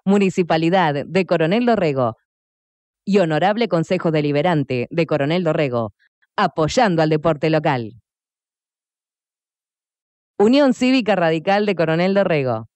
Municipalidad de Coronel Dorrego y Honorable Consejo Deliberante de Coronel Dorrego, apoyando al deporte local. Unión Cívica Radical de Coronel Dorrego.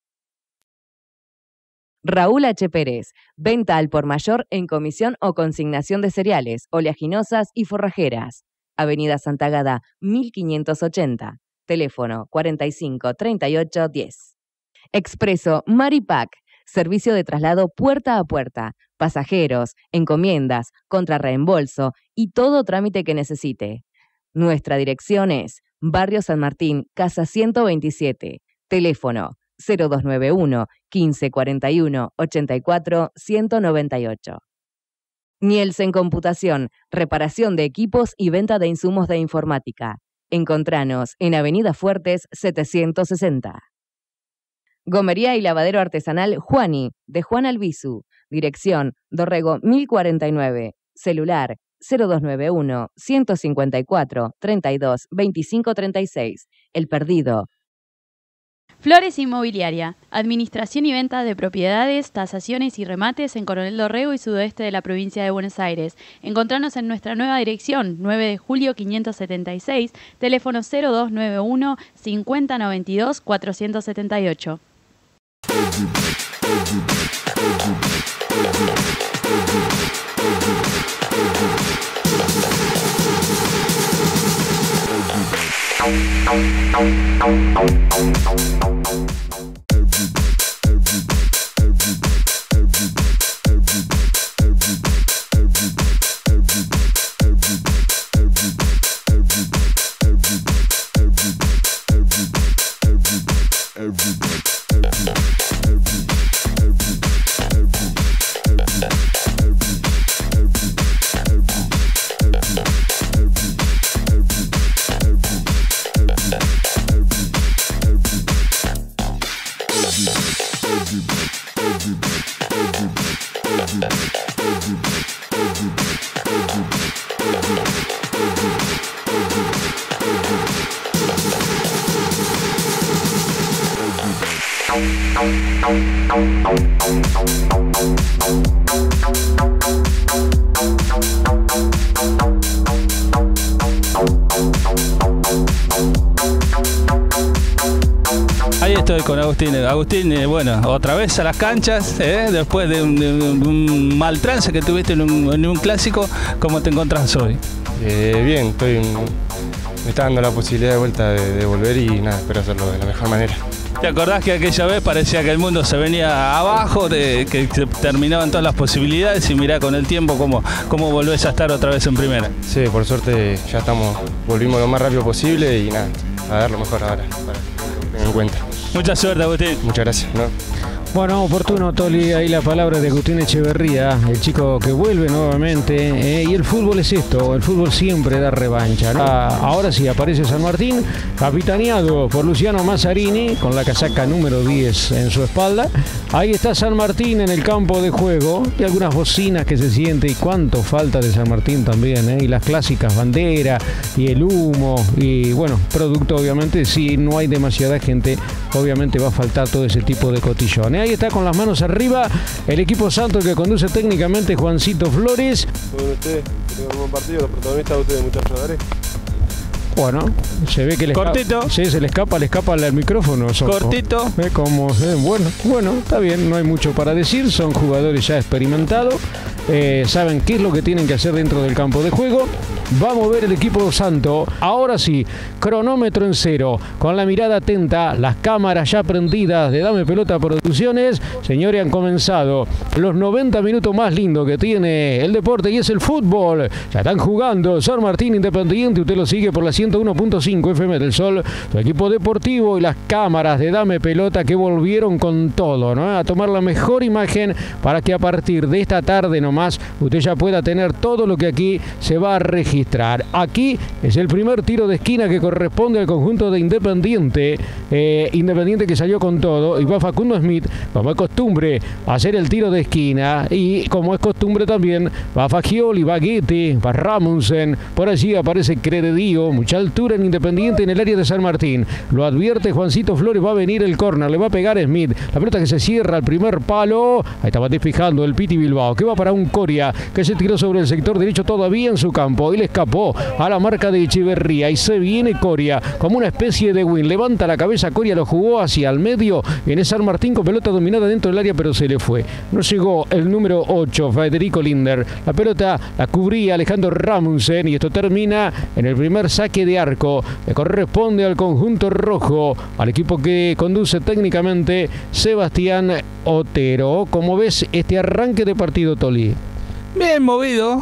Raúl H. Pérez, venta al por mayor en comisión o consignación de cereales, oleaginosas y forrajeras. Avenida Santa Agata, 1580. Teléfono 45 38 10. Expreso Maripac, servicio de traslado puerta a puerta, pasajeros, encomiendas, contrarreembolso y todo trámite que necesite. Nuestra dirección es Barrio San Martín, Casa 127. Teléfono 0291 1541 84 198. Nielsen Computación, reparación de equipos y venta de insumos de informática. Encontranos en Avenida Fuertes 760. Gomería y lavadero artesanal Juani, de Juan Albizu. Dirección Dorrego 1049. Celular 0291 154 32 25 36. El Perdido. Flores Inmobiliaria, administración y venta de propiedades, tasaciones y remates en Coronel Dorrego y sudoeste de la provincia de Buenos Aires. Encontranos en nuestra nueva dirección, 9 de julio 576, teléfono 0291 5092 478. Ahí estoy con Agustín. Agustín, bueno, otra vez a las canchas, después de un mal trance que tuviste en un clásico. ¿Cómo te encontrás hoy? Bien, me está dando la posibilidad de vuelta de volver y nada, espero hacerlo de la mejor manera. ¿Te acordás que aquella vez parecía que el mundo se venía abajo, que se terminaban todas las posibilidades y mirá con el tiempo cómo volvés a estar otra vez en primera? Sí, por suerte ya volvimos lo más rápido posible y nada, a dar lo mejor ahora, para que lo tengan en cuenta. Mucha suerte, Agustín. Muchas gracias. ¿No? Bueno, oportuno, Toli, ahí la palabra de Agustín Echeverría, el chico que vuelve nuevamente, y el fútbol es esto, el fútbol siempre da revancha, ¿no? Ahora sí aparece San Martín, capitaneado por Luciano Mazzarini, con la casaca número 10 en su espalda. Ahí está San Martín en el campo de juego, y algunas bocinas que se siente, y cuánto falta de San Martín también, y las clásicas banderas, y el humo, y bueno, producto obviamente, si no hay demasiada gente, obviamente va a faltar todo ese tipo de cotillones. Ahí está con las manos arriba el equipo santo que conduce técnicamente Juancito Flores. Bueno, ustedes, tenemos un buen partido, los protagonistas de ustedes, muchachos, ¿vale? Bueno, se ve que le cortito. Sí, se le escapa el micrófono. Cortito. Bueno, está bien, no hay mucho para decir, son jugadores ya experimentados, saben qué es lo que tienen que hacer dentro del campo de juego. Va a mover el equipo santo. Ahora sí, cronómetro en cero, con la mirada atenta, las cámaras ya prendidas de Dame Pelota Producciones. Señores, han comenzado los 90 minutos más lindos que tiene el deporte y es el fútbol. Ya están jugando San Martín Independiente, usted lo sigue por la 101.5 FM del Sol, su equipo deportivo y las cámaras de Dame Pelota que volvieron con todo, ¿no? A tomar la mejor imagen para que a partir de esta tarde nomás usted ya pueda tener todo lo que aquí se va a registrar. registrar. Aquí es el primer tiro de esquina que corresponde al conjunto de Independiente. Independiente que salió con todo y va Facundo Smith, como es costumbre, a hacer el tiro de esquina, y como es costumbre también va Fagioli, va Guetti, va Ramundsen, por allí aparece Creredío, mucha altura en Independiente en el área de San Martín, lo advierte Juancito Flores, va a venir el córner, le va a pegar Smith, la pelota que se cierra al primer palo, ahí estaba despejando el Piti Bilbao, que va para un Coria, que se tiró sobre el sector derecho todavía en su campo, y le escapó a la marca de Echeverría, y se viene Coria, como una especie de win, levanta la cabeza Coria, lo jugó hacia el medio, en San Martín con pelota dominada dentro del área, pero se le fue, no llegó el número 8, Federico Linder, la pelota la cubría Alejandro Ramundsen, y esto termina en el primer saque de arco, le corresponde al conjunto rojo, al equipo que conduce técnicamente Sebastián Otero. ¿Cómo ves este arranque de partido, Toli? Bien movido,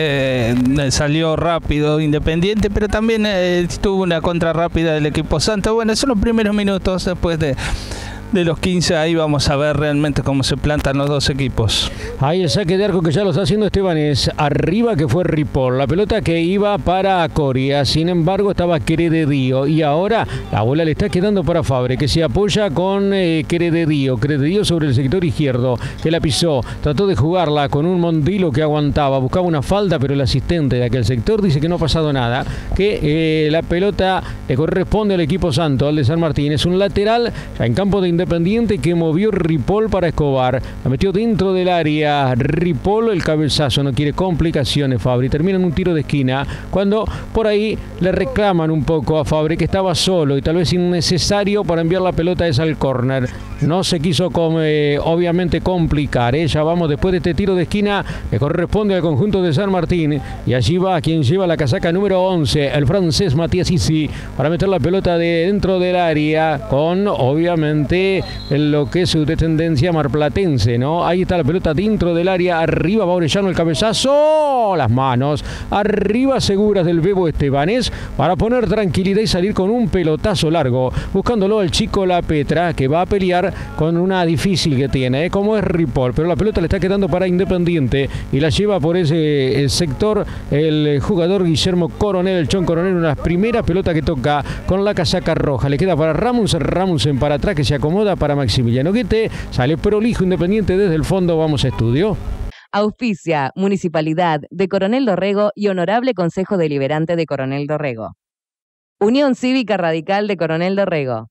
salió rápido Independiente, pero también tuvo una contra rápida del equipo Santos. Bueno, son los primeros minutos, después de los 15, ahí vamos a ver realmente cómo se plantan los dos equipos. Ahí el saque de arco que ya lo está haciendo Estebanés, arriba que fue Ripoll, la pelota que iba para Coria, sin embargo estaba Creredío, y ahora la bola le está quedando para Fabre, que se apoya con Creredío sobre el sector izquierdo, que la pisó, trató de jugarla con un Mondilo que aguantaba, buscaba una falta, pero el asistente de aquel sector dice que no ha pasado nada, que la pelota le corresponde al equipo santo, al de San Martín, es un lateral ya en campo de Independiente que movió Ripoll para Escobar, la metió dentro del área Ripoll, el cabezazo, no quiere complicaciones Fabri, termina en un tiro de esquina cuando por ahí le reclaman un poco a Fabri, que estaba solo y tal vez innecesario para enviar la pelota esa al córner, no se quiso obviamente complicar, ya vamos después de este tiro de esquina que corresponde al conjunto de San Martín, y allí va quien lleva la casaca número 11, el francés Matías Isi, para meter la pelota dentro del área con obviamente en lo que es su descendencia marplatense, ¿no? Ahí está la pelota dentro del área, arriba va Orellano, el cabezazo, las manos arriba seguras del Bebo Estebanés para poner tranquilidad y salir con un pelotazo largo, buscándolo al chico La Petra, que va a pelear con una difícil que tiene, como es Ripoll, pero la pelota le está quedando para Independiente y la lleva por ese sector el jugador Guillermo Coronel, el Chon Coronel, una de las primeras pelotas que toca con la casaca roja, le queda para Ramundsen para atrás, que se acomoda para Maximiliano Guete, sale prolijo Independiente desde el fondo, vamos a estudio. Auspicia Municipalidad de Coronel Dorrego y Honorable Consejo Deliberante de Coronel Dorrego. Unión Cívica Radical de Coronel Dorrego.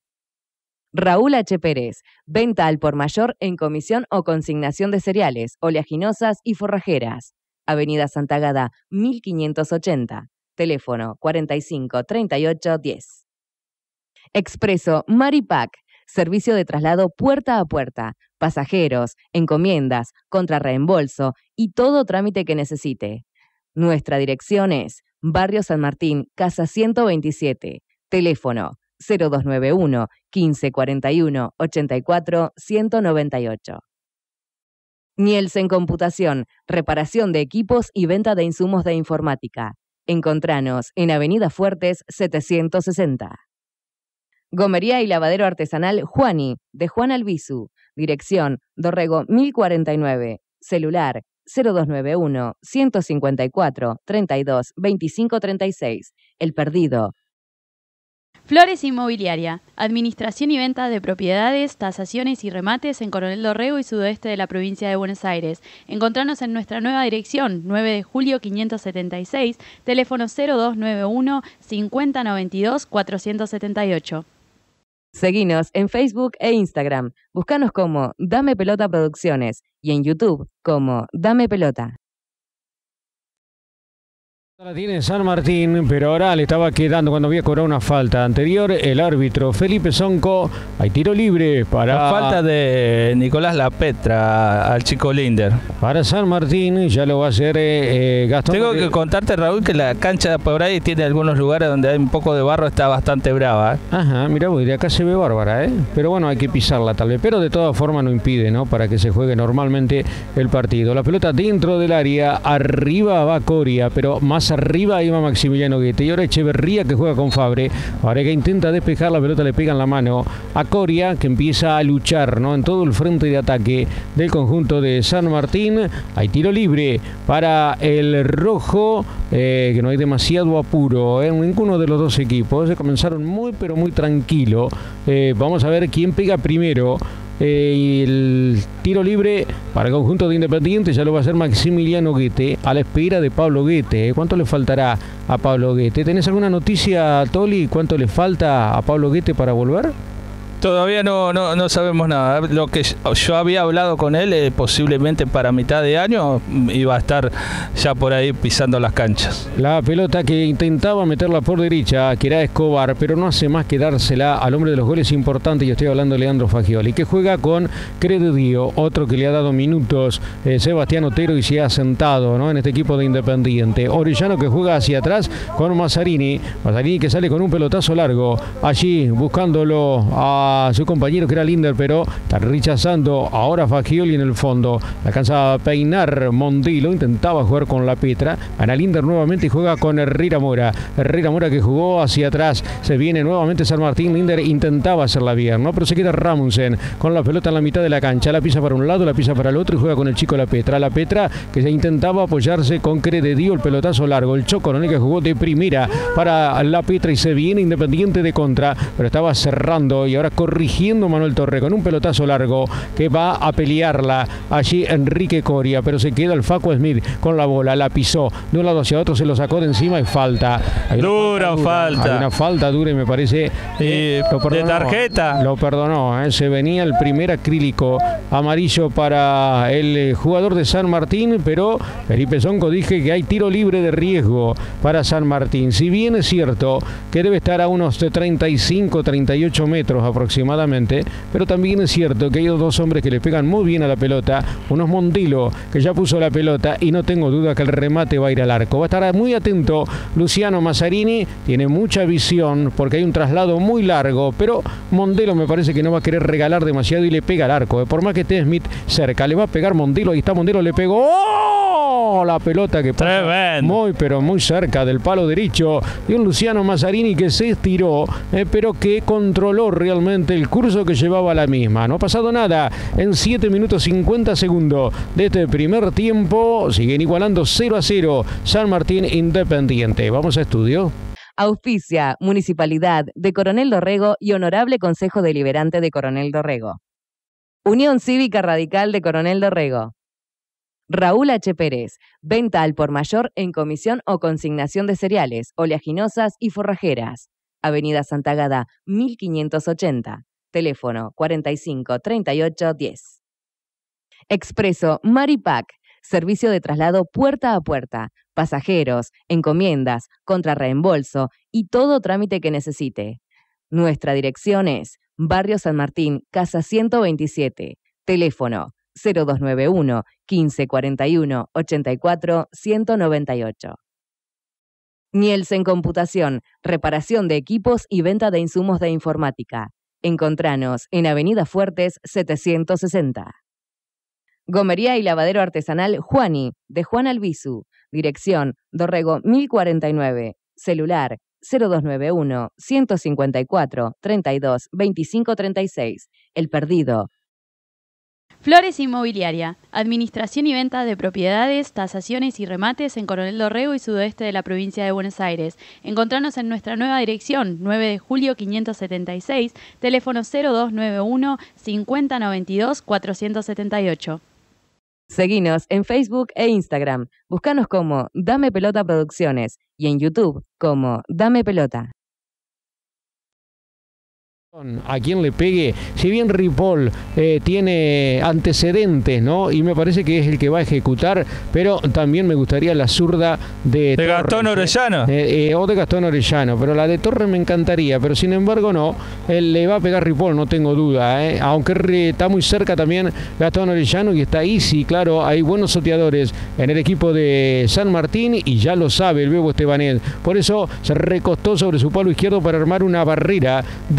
Raúl H. Pérez, venta al por mayor en comisión o consignación de cereales, oleaginosas y forrajeras. Avenida Santa Agata 1580, teléfono 45 38 10. Expreso Maripac, servicio de traslado puerta a puerta, pasajeros, encomiendas, contrarreembolso y todo trámite que necesite. Nuestra dirección es Barrio San Martín, Casa 127, teléfono 0291 1541 84 198. Nielsen Computación, reparación de equipos y venta de insumos de informática. Encontranos en Avenida Fuertes 760. Gomería y lavadero artesanal Juani, de Juan Albizu. Dirección Dorrego 1049. Celular 0291 154 32 25 36. El Perdido. Flores Inmobiliaria, administración y venta de propiedades, tasaciones y remates en Coronel Dorrego y sudoeste de la provincia de Buenos Aires. Encontranos en nuestra nueva dirección, 9 de julio 576, teléfono 0291 5092 478. Seguinos en Facebook e Instagram. Búscanos como Dame Pelota Producciones y en YouTube como Dame Pelota. La tiene San Martín, pero ahora le estaba quedando cuando había cobrado una falta anterior el árbitro Felipe Sonco. Hay tiro libre para... La falta de Nicolás La Petra al chico Linder. Para San Martín, ya lo va a hacer Gastón. Tengo que contarte, Raúl, que la cancha por ahí tiene algunos lugares donde hay un poco de barro, está bastante brava. Ajá, mira, de acá se ve bárbara, pero bueno, hay que pisarla tal vez, pero de todas formas no impide, ¿no? Para que se juegue normalmente el partido. La pelota dentro del área, arriba va Coria, pero más arriba iba Maximiliano Guete. Y ahora Echeverría, que juega con Fabre. Fabre que intenta despejar, la pelota le pega en la mano a Coria, que empieza a luchar, ¿no?, en todo el frente de ataque del conjunto de San Martín. Hay tiro libre para el rojo, que no hay demasiado apuro en ninguno de los dos equipos. Comenzaron muy pero muy tranquilo. Vamos a ver quién pega primero. El tiro libre para el conjunto de Independiente ya lo va a hacer Maximiliano Guete, a la espera de Pablo Guete. ¿Cuánto le faltará a Pablo Guete? ¿Tenés alguna noticia, Toli? ¿Cuánto le falta a Pablo Guete para volver? Todavía no sabemos nada. Lo que yo había hablado con él, posiblemente para mitad de año iba a estar ya por ahí pisando las canchas. La pelota que intentaba meterla por derecha, que era Escobar, pero no hace más que dársela al hombre de los goles importantes, y estoy hablando de Leandro Fagioli, que juega con Crededio, otro que le ha dado minutos, Sebastián Otero, y se ha sentado, ¿no?, en este equipo de Independiente. Orellano, que juega hacia atrás con Mazzarini que sale con un pelotazo largo, allí buscándolo a su compañero, que era Linder, pero está rechazando ahora Fagioli en el fondo. Alcanza a peinar Mondilo, intentaba jugar con la Petra. Ana Linder nuevamente y juega con Herrera Mora, que jugó hacia atrás. Se viene nuevamente San Martín. Linder intentaba hacerla bien, ¿no?, pero se queda Ramusen con la pelota en la mitad de la cancha. La pisa para un lado, la pisa para el otro y juega con el chico La Petra, que se intentaba apoyarse con Crededio, el pelotazo largo. El Chocoroni, que jugó de primera para La Petra, y se viene Independiente de contra, pero estaba cerrando y ahora corrigiendo Manuel Torre con un pelotazo largo que va a pelearla allí Enrique Coria, pero se queda el Facu Smith con la bola, la pisó de un lado hacia otro, se lo sacó de encima y falta. Dura falta. Hay una falta dura y me parece de tarjeta. Lo perdonó, se venía el primer acrílico amarillo para el jugador de San Martín, pero Felipe Zonco dije que hay tiro libre de riesgo para San Martín. Si bien es cierto que debe estar a unos 35-38 metros aproximadamente, pero también es cierto que hay dos hombres que le pegan muy bien a la pelota, unos Mondilo, que ya puso la pelota, y no tengo duda que el remate va a ir al arco. Va a estar muy atento Luciano Mazzarini, tiene mucha visión porque hay un traslado muy largo, pero Mondelo me parece que no va a querer regalar demasiado y le pega al arco. Por más que esté Smith cerca, le va a pegar Mondelo, ahí está Mondelo, le pegó. ¡Oh! La pelota que pasa muy pero muy cerca del palo derecho de un Luciano Mazzarini que se estiró, pero que controló realmente el curso que llevaba la misma. No ha pasado nada en 7 minutos 50 segundos de este primer tiempo. Siguen igualando 0-0 San Martín Independiente. Vamos a estudio. Auspicia Municipalidad de Coronel Dorrego y Honorable Consejo Deliberante de Coronel Dorrego. Unión Cívica Radical de Coronel Dorrego. Raúl H. Pérez, venta al por mayor en comisión o consignación de cereales, oleaginosas y forrajeras. Avenida Santa Agada, 1580. Teléfono 45 38 10. Expreso Maripac, servicio de traslado puerta a puerta, pasajeros, encomiendas, contrarreembolso y todo trámite que necesite. Nuestra dirección es Barrio San Martín, Casa 127. Teléfono 0291 1541 84 198. Nielsen Computación, reparación de equipos y venta de insumos de informática. Encontranos en Avenida Fuertes 760. Gomería y lavadero artesanal Juani, de Juan Albizu. Dirección Dorrego 1049. Celular 0291 154 32 25 36. El Perdido. Flores Inmobiliaria, administración y venta de propiedades, tasaciones y remates en Coronel Dorrego y sudoeste de la provincia de Buenos Aires. Encontranos en nuestra nueva dirección, 9 de julio 576, teléfono 0291 5092 478. Seguinos en Facebook e Instagram. Búscanos como Dame Pelota Producciones y en YouTube como Dame Pelota. A quien le pegue, si bien Ripoll tiene antecedentes, ¿no?, y me parece que es el que va a ejecutar, pero también me gustaría la zurda de Gastón Orellano. O de Gastón Orellano, pero la de Torres me encantaría, pero sin embargo no, él le va a pegar Ripoll, no tengo duda, aunque está muy cerca también Gastón Orellano y está ahí, sí, claro, hay buenos soteadores en el equipo de San Martín y ya lo sabe el Bebo Estebanés, por eso se recostó sobre su palo izquierdo para armar una barrera de 5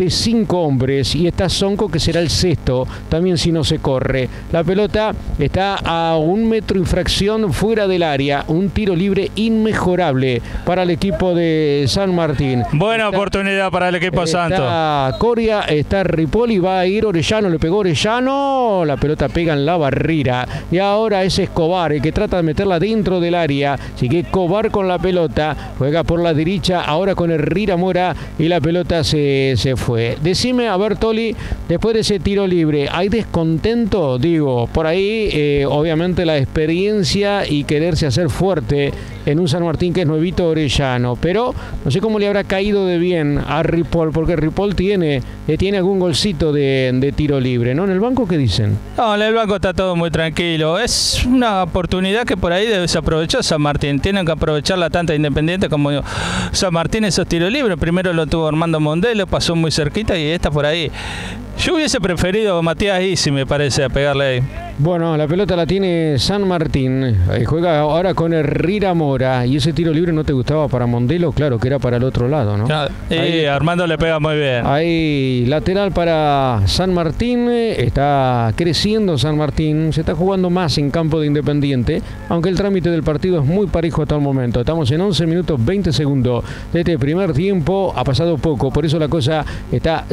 5 hombres y está Sonco, que será el sexto, también si no se corre. La pelota está a 1 metro y fracción fuera del área, un tiro libre inmejorable para el equipo de San Martín. Buena oportunidad para el equipo santo. Está Coria, está Ripoll y va a ir Orellano, le pegó Orellano, la pelota pega en la barrera y ahora es Escobar el que trata de meterla dentro del área. Sigue Escobar con la pelota, juega por la derecha, ahora con Herrera Mora y la pelota se fue. Decime, a ver, Toli, después de ese tiro libre, ¿hay descontento? Digo, por ahí obviamente la experiencia y quererse hacer fuerte en un San Martín que es nuevito Orellano, pero no sé cómo le habrá caído de bien a Ripoll, porque Ripoll tiene algún golcito de tiro libre, ¿no? ¿En el banco qué dicen? No, en el banco está todo muy tranquilo. Es una oportunidad que por ahí desaprovechó San Martín. Tienen que aprovecharla tanto Independiente como San Martín esos tiros libres. Primero lo tuvo Armando Mondelo, pasó muy cerquita y esta por ahí. Yo hubiese preferido a Matías Isi, me parece, a pegarle ahí. Bueno, la pelota la tiene San Martín, juega ahora con Herrera Mora, y ese tiro libre no te gustaba para Mondelo, claro que era para el otro lado, ¿no? Y Armando le pega muy bien. Ahí lateral para San Martín, está creciendo San Martín, se está jugando más en campo de Independiente, aunque el trámite del partido es muy parejo hasta el momento. Estamos en 11 minutos 20 segundos de este primer tiempo, ha pasado poco, por eso la cosa está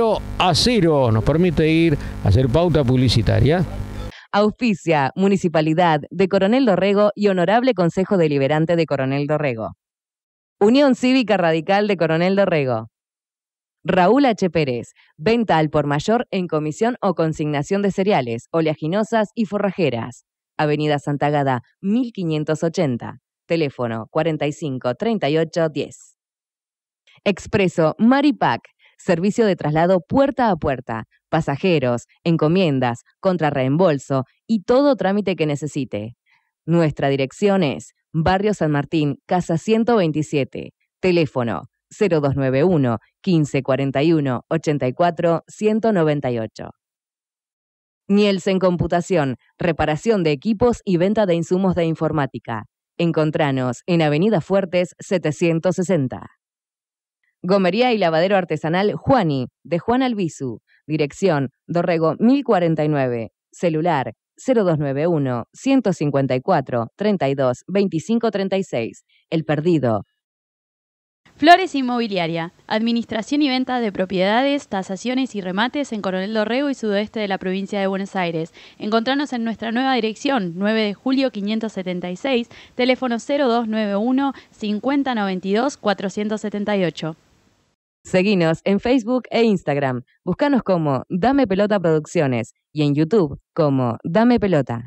0-0. Nos permite ir a hacer pauta publicitaria. Auspicia Municipalidad de Coronel Dorrego y Honorable Consejo Deliberante de Coronel Dorrego. Unión Cívica Radical de Coronel Dorrego. Raúl H. Pérez, venta al por mayor en comisión o consignación de cereales, oleaginosas y forrajeras. Avenida Santa Agada, 1580. Teléfono 45 38 10. Expreso Maripac. Servicio de traslado puerta a puerta, pasajeros, encomiendas, contrarreembolso y todo trámite que necesite. Nuestra dirección es Barrio San Martín, Casa 127, teléfono 0291 1541 84 198. Nielsen Computación, reparación de equipos y venta de insumos de informática. Encontranos en Avenida Fuertes 760. Gomería y lavadero artesanal Juani, de Juan Albizu. Dirección Dorrego 1049. Celular 0291 154 32 25 36. El Perdido. Flores Inmobiliaria, administración y venta de propiedades, tasaciones y remates en Coronel Dorrego y sudoeste de la provincia de Buenos Aires. Encontranos en nuestra nueva dirección, 9 de julio 576, teléfono 0291 5092 478. Seguinos en Facebook e Instagram. Búscanos como Dame Pelota Producciones y en YouTube como Dame Pelota.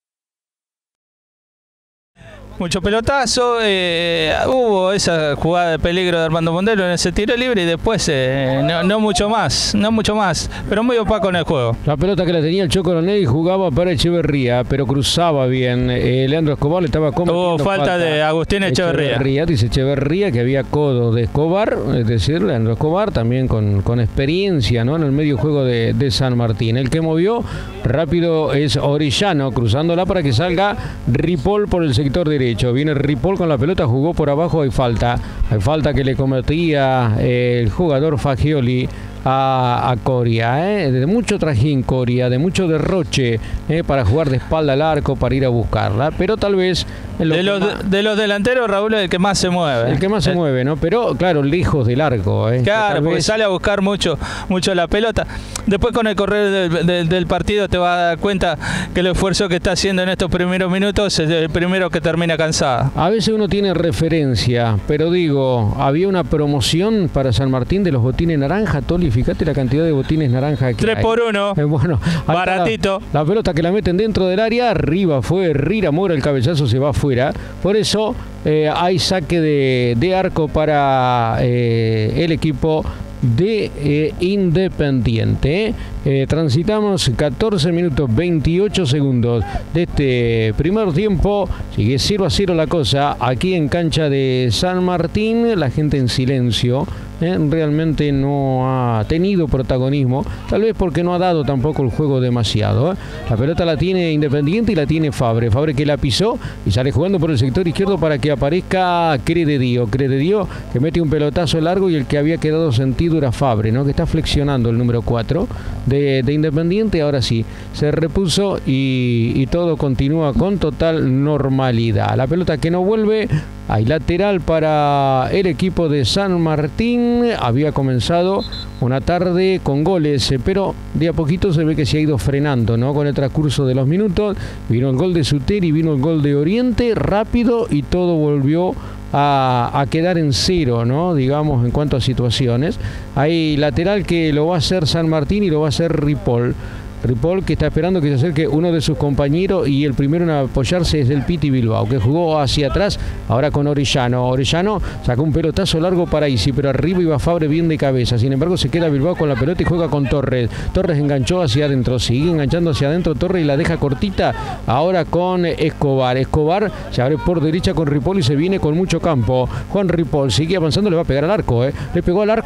Mucho pelotazo, hubo esa jugada de peligro de Armando Mondelo en ese tiro libre y después no mucho más, pero muy opaco en el juego. La pelota que la tenía el Choco Coronel y jugaba para Echeverría, pero cruzaba bien. Leandro Escobar le estaba cometiendo Hubo falta de Agustín Echeverría. Dice Echeverría que había codo de Escobar, es decir, Leandro Escobar también con experiencia, ¿no?, en el medio juego de San Martín. El que movió rápido es Orellano, cruzándola para que salga Ripoll por el sector derecho. Viene Ripoll con la pelota, jugó por abajo, hay falta que le cometía el jugador Fagioli a Coria, de mucho trajín Coria, de mucho derroche para jugar de espalda al arco, para ir a buscarla, pero tal vez de los delanteros, Raúl es el que más se mueve. El que más se mueve, ¿no? Pero claro, lejos del arco. Claro, porque sale a buscar mucho la pelota. Después con el correr del partido te vas a dar cuenta que el esfuerzo que está haciendo en estos primeros minutos es el primero que termina cansado. A veces uno tiene referencia, pero digo, había una promoción para San Martín de los botines naranja, Toli, fíjate la cantidad de botines naranja que 3 por 1, bueno, baratito. La pelota que la meten dentro del área, arriba fue Herrera Mora, el cabezazo se va afuera. Por eso hay saque de arco para el equipo de Independiente. Transitamos 14 minutos 28 segundos de este primer tiempo. Sigue 0-0 la cosa aquí en cancha de San Martín. La gente en silencio. Realmente no ha tenido protagonismo, tal vez porque no ha dado tampoco el juego demasiado. La pelota la tiene Independiente y la tiene Fabre que la pisó y sale jugando por el sector izquierdo para que aparezca Crededio que mete un pelotazo largo, y el que había quedado sentido era Fabre, ¿no? Que está flexionando el número 4 de Independiente. Ahora sí, se repuso y todo continúa con total normalidad. La pelota que no vuelve. Hay lateral para el equipo de San Martín. Había comenzado una tarde con goles, pero de a poquito se ve que se ha ido frenando, ¿no? Con el transcurso de los minutos vino el gol de Suteri, vino el gol de Oriente, rápido, y todo volvió a quedar en cero, ¿no? Digamos, en cuanto a situaciones. Hay lateral que lo va a hacer San Martín y lo va a hacer Ripoll, que está esperando que se acerque uno de sus compañeros, y el primero en apoyarse es el Piti Bilbao, que jugó hacia atrás ahora con Orellano. Orellano sacó un pelotazo largo para Isi, pero arriba iba Fabre bien de cabeza. Sin embargo, se queda Bilbao con la pelota y juega con Torres. Torres enganchó hacia adentro, sigue enganchando hacia adentro Torres y la deja cortita ahora con Escobar. Escobar se abre por derecha con Ripoll y se viene con mucho campo. Juan Ripoll sigue avanzando, le va a pegar al arco, le pegó al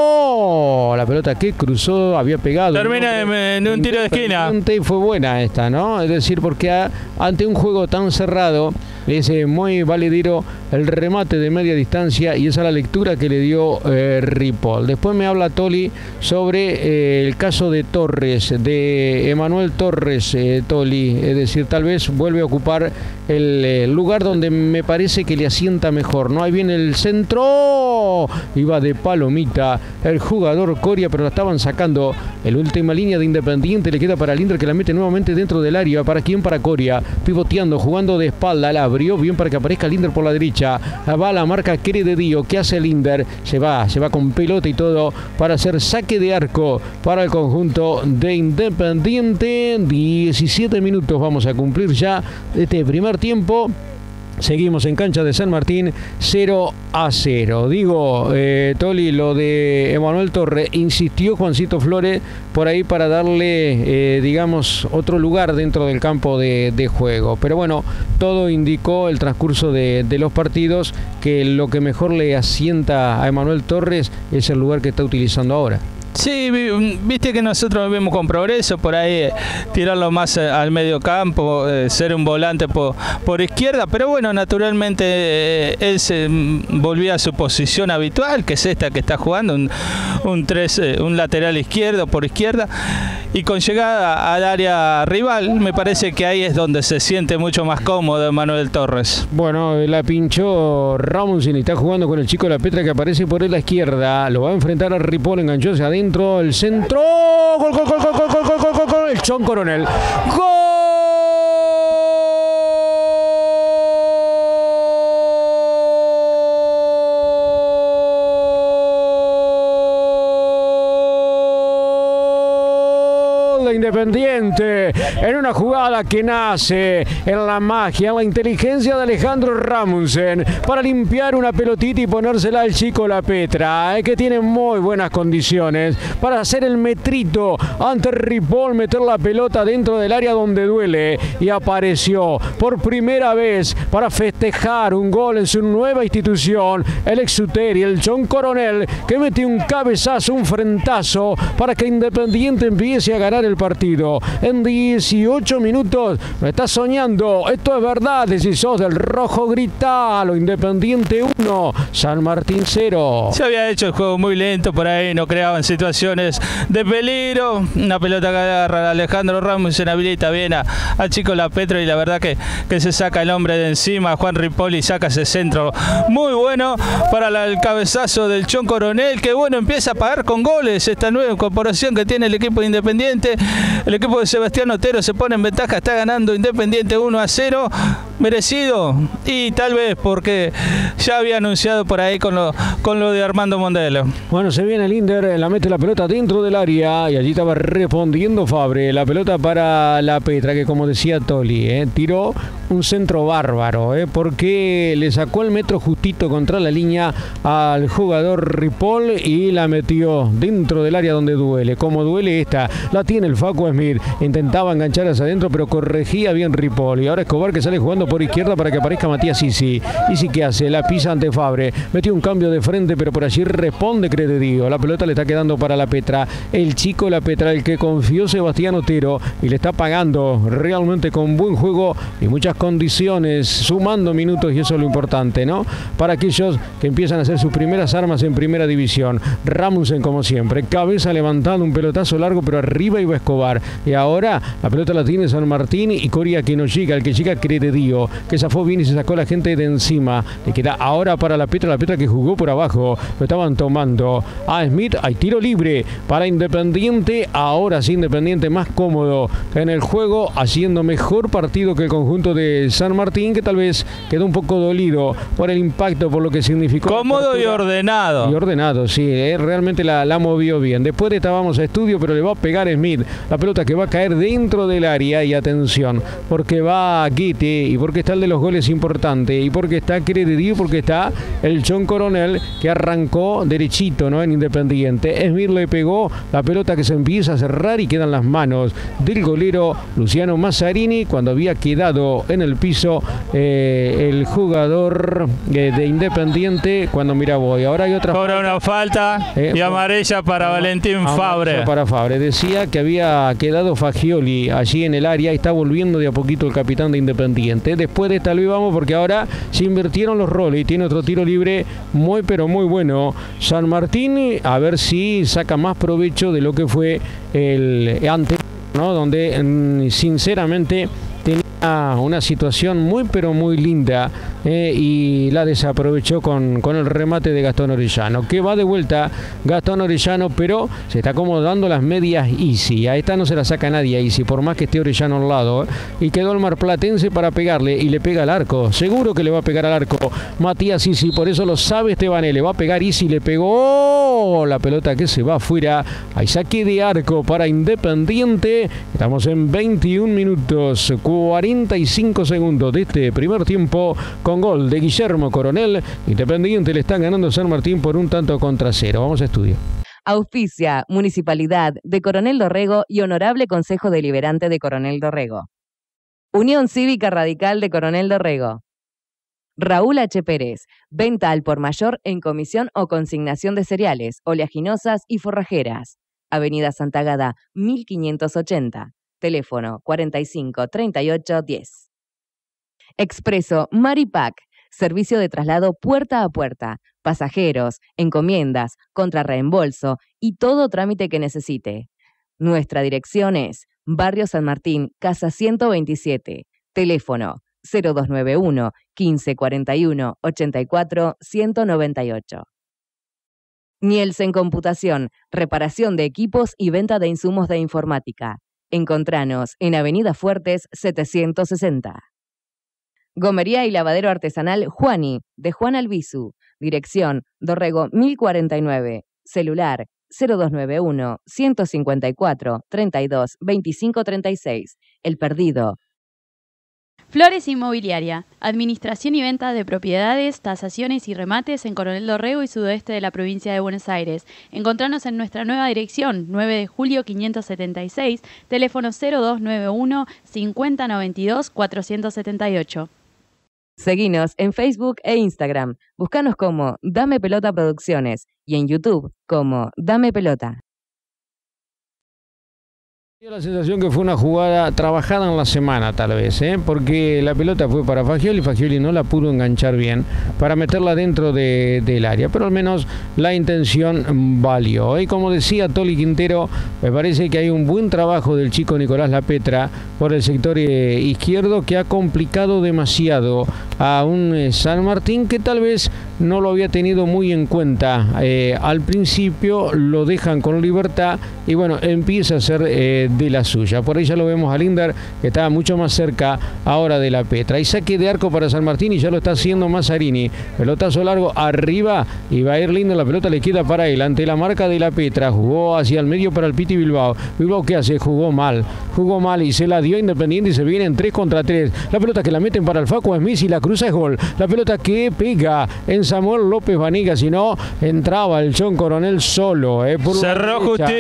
arco. La pelota que cruzó había pegado. Termina en un tiro de esquina. Y fue buena esta, ¿no? Es decir, porque ante un juego tan cerrado es muy valedero el remate de media distancia, y esa es la lectura que le dio Ripoll. Después me habla Toli sobre el caso de Torres, de Emanuel Torres, Toli. Es decir, tal vez vuelve a ocupar el lugar donde me parece que le asienta mejor, ¿no? Ahí viene el centro, iba de palomita el jugador Coria, pero la estaban sacando. En la última línea de Independiente le queda para Linder, que la mete nuevamente dentro del área. ¿Para quién? Para Coria, pivoteando, jugando de espalda, la abrió bien para que aparezca Linder por la derecha. Va a la marca Crededio. ¿Qué hace Linder? Se va con pelota y todo para hacer saque de arco para el conjunto de Independiente. 17 minutos vamos a cumplir ya de este primer tiempo. Seguimos en cancha de San Martín, 0-0. Digo, Toli, lo de Emanuel Torres, insistió Juancito Flores por ahí para darle, digamos, otro lugar dentro del campo de juego. Pero bueno, todo indicó el transcurso de los partidos que lo que mejor le asienta a Emanuel Torres es el lugar que está utilizando ahora. Sí, viste que nosotros vemos con Progreso por ahí tirarlo más al medio campo, ser un volante por izquierda, pero bueno, naturalmente él se volvía a su posición habitual, que es esta que está jugando, un lateral izquierdo por izquierda, y con llegada al área rival, me parece que ahí es donde se siente mucho más cómodo Emanuel Torres. Bueno, la pinchó Ramón, está jugando con el chico de la Petra, que aparece por la izquierda, lo va a enfrentar a Ripoll, enganchó hacia adentro. El centro, gol, el Chon Coronel, gol. Independiente, en una jugada que nace en la magia, en la inteligencia de Alejandro Ramundsen para limpiar una pelotita y ponérsela al chico La Petra, que tiene muy buenas condiciones para hacer el metrito ante Ripoll, meter la pelota dentro del área donde duele, y apareció por primera vez para festejar un gol en su nueva institución el ex Suteri, el John Coronel, que metió un cabezazo, un frentazo para que Independiente empiece a ganar el partido. En 18 minutos lo está soñando. Esto es verdad. Si sos del rojo, gritalo. Independiente 1, San Martín 0. Se había hecho el juego muy lento por ahí, no creaban situaciones de peligro. Una pelota que agarra Alejandro Ramos, se habilita bien al chico La Petra, y la verdad que se saca el hombre de encima, Juan Ripoll, y saca ese centro muy bueno para el cabezazo del Chon Coronel, que bueno, empieza a pagar con goles esta nueva incorporación que tiene el equipo de Independiente. El equipo de Sebastián Otero se pone en ventaja, está ganando Independiente 1-0. merecido, y tal vez porque ya había anunciado por ahí con lo de Armando Mondelo. Bueno, se viene el Inder, la mete la pelota dentro del área y allí estaba respondiendo Fabre. La pelota para la Petra, que como decía Toli, tiró un centro bárbaro, porque le sacó el metro justito contra la línea al jugador Ripoll y la metió dentro del área donde duele. Como duele esta, la tiene el Facu Smith, intentaba enganchar hacia adentro, pero corregía bien Ripoll. Y ahora Escobar, que sale jugando por izquierda para que aparezca Matías Isi. Isi, ¿qué hace? La pisa ante Fabre, metió un cambio de frente, pero por allí responde Crededío. La pelota le está quedando para la Petra, el chico la Petra, el que confió Sebastián Otero, y le está pagando realmente con buen juego y muchas condiciones, sumando minutos, y eso es lo importante, ¿no? Para aquellos que empiezan a hacer sus primeras armas en primera división. Rasmussen, como siempre, cabeza levantando, un pelotazo largo, pero arriba iba Escobar. Y ahora la pelota la tiene San Martín y Coria, que no llega, el que llega Crededío, que zafó bien y se sacó la gente de encima. Le queda ahora para la Petra que jugó por abajo, lo estaban tomando a Smith. Hay tiro libre para Independiente, ahora sí Independiente más cómodo en el juego, haciendo mejor partido que el conjunto de San Martín, que tal vez quedó un poco dolido por el impacto, por lo que significó. Cómodo y ordenado. Y ordenado, sí, realmente la movió bien. Después de esta vamos a estudio, pero le va a pegar Smith. La pelota que va a caer dentro del área, y atención, porque va Guite, y porque está el de los goles importante, y porque está Crededío, porque está el John Coronel, que arrancó derechito, ¿no? En Independiente. Smith le pegó la pelota, que se empieza a cerrar y quedan las manos del golero Luciano Mazzarini, cuando había quedado en el piso el jugador de Independiente, cuando mira voy. Ahora hay otra cobra una falta y amarilla para Valentín Fabre. Para Fabre. Decía que había quedado Fagioli allí en el área y está volviendo de a poquito el capitán de Independiente. Después de esta lo íbamos, porque ahora se invirtieron los roles y tiene otro tiro libre muy pero muy bueno San Martín, a ver si saca más provecho de lo que fue el anterior, ¿no? Donde sinceramente tenía una situación muy pero muy linda, y la desaprovechó con el remate de Gastón Orellano, que va de vuelta Gastón Orellano, pero se está acomodando las medias Isi. A esta no se la saca nadie Isi, por más que esté Orellano al lado, y quedó el marplatense para pegarle, y le pega al arco, seguro que le va a pegar al arco Matías Isi, por eso lo sabe Esteban, le va a pegar Isi, le pegó la pelota que se va afuera. Hay saque de arco para Independiente. Estamos en 21 minutos 45 segundos de este primer tiempo, con gol de Guillermo Coronel. Independiente le están ganando a San Martín por 1-0. Vamos a estudio. Auspicia Municipalidad de Coronel Dorrego y Honorable Consejo Deliberante de Coronel Dorrego. Unión Cívica Radical de Coronel Dorrego. Raúl H. Pérez, venta al por mayor en comisión o consignación de cereales, oleaginosas y forrajeras. Avenida Santa Agada, 1580. Teléfono 45 38 10. Expreso Maripac, servicio de traslado puerta a puerta, pasajeros, encomiendas, contrarreembolso y todo trámite que necesite. Nuestra dirección es Barrio San Martín, Casa 127. Teléfono 0291 1541 84 198. Nielsen Computación, reparación de equipos y venta de insumos de informática. Encontranos en Avenida Fuertes 760. Gomería y lavadero artesanal Juani, de Juan Albizu. Dirección Dorrego 1049. Celular 0291 154 32 25 36. El Perdido. Flores Inmobiliaria, administración y venta de propiedades, tasaciones y remates en Coronel Dorrego y sudoeste de la provincia de Buenos Aires. Encontranos en nuestra nueva dirección, 9 de julio 576, teléfono 0291 5092 478. Seguinos en Facebook e Instagram. Búscanos como Dame Pelota Producciones y en YouTube como Dame Pelota. La sensación que fue una jugada trabajada en la semana, tal vez, porque la pelota fue para Fagioli no la pudo enganchar bien para meterla dentro del área, pero al menos la intención valió. Y como decía Toli Quintero, me parece que hay un buen trabajo del chico Nicolás La Petra por el sector izquierdo, que ha complicado demasiado a un San Martín que tal vez no lo había tenido muy en cuenta. Al principio lo dejan con libertad y bueno, empieza a ser de la suya. Por ahí ya lo vemos a Linder, que está mucho más cerca ahora de la Petra. Y saque de arco para San Martín y ya lo está haciendo Mazzarini. Pelotazo largo arriba y va a ir Linder, la pelota le queda para él ante la marca de la Petra. Jugó hacia el medio para el Piti Bilbao. Bilbao, ¿qué hace? Jugó mal y se la dio Independiente y se vienen 3 contra 3. La pelota que la meten para el Facu Smith y la cruza es gol. La pelota que pega en Samuel López Vanega, si no entraba el John Coronel solo. Cerró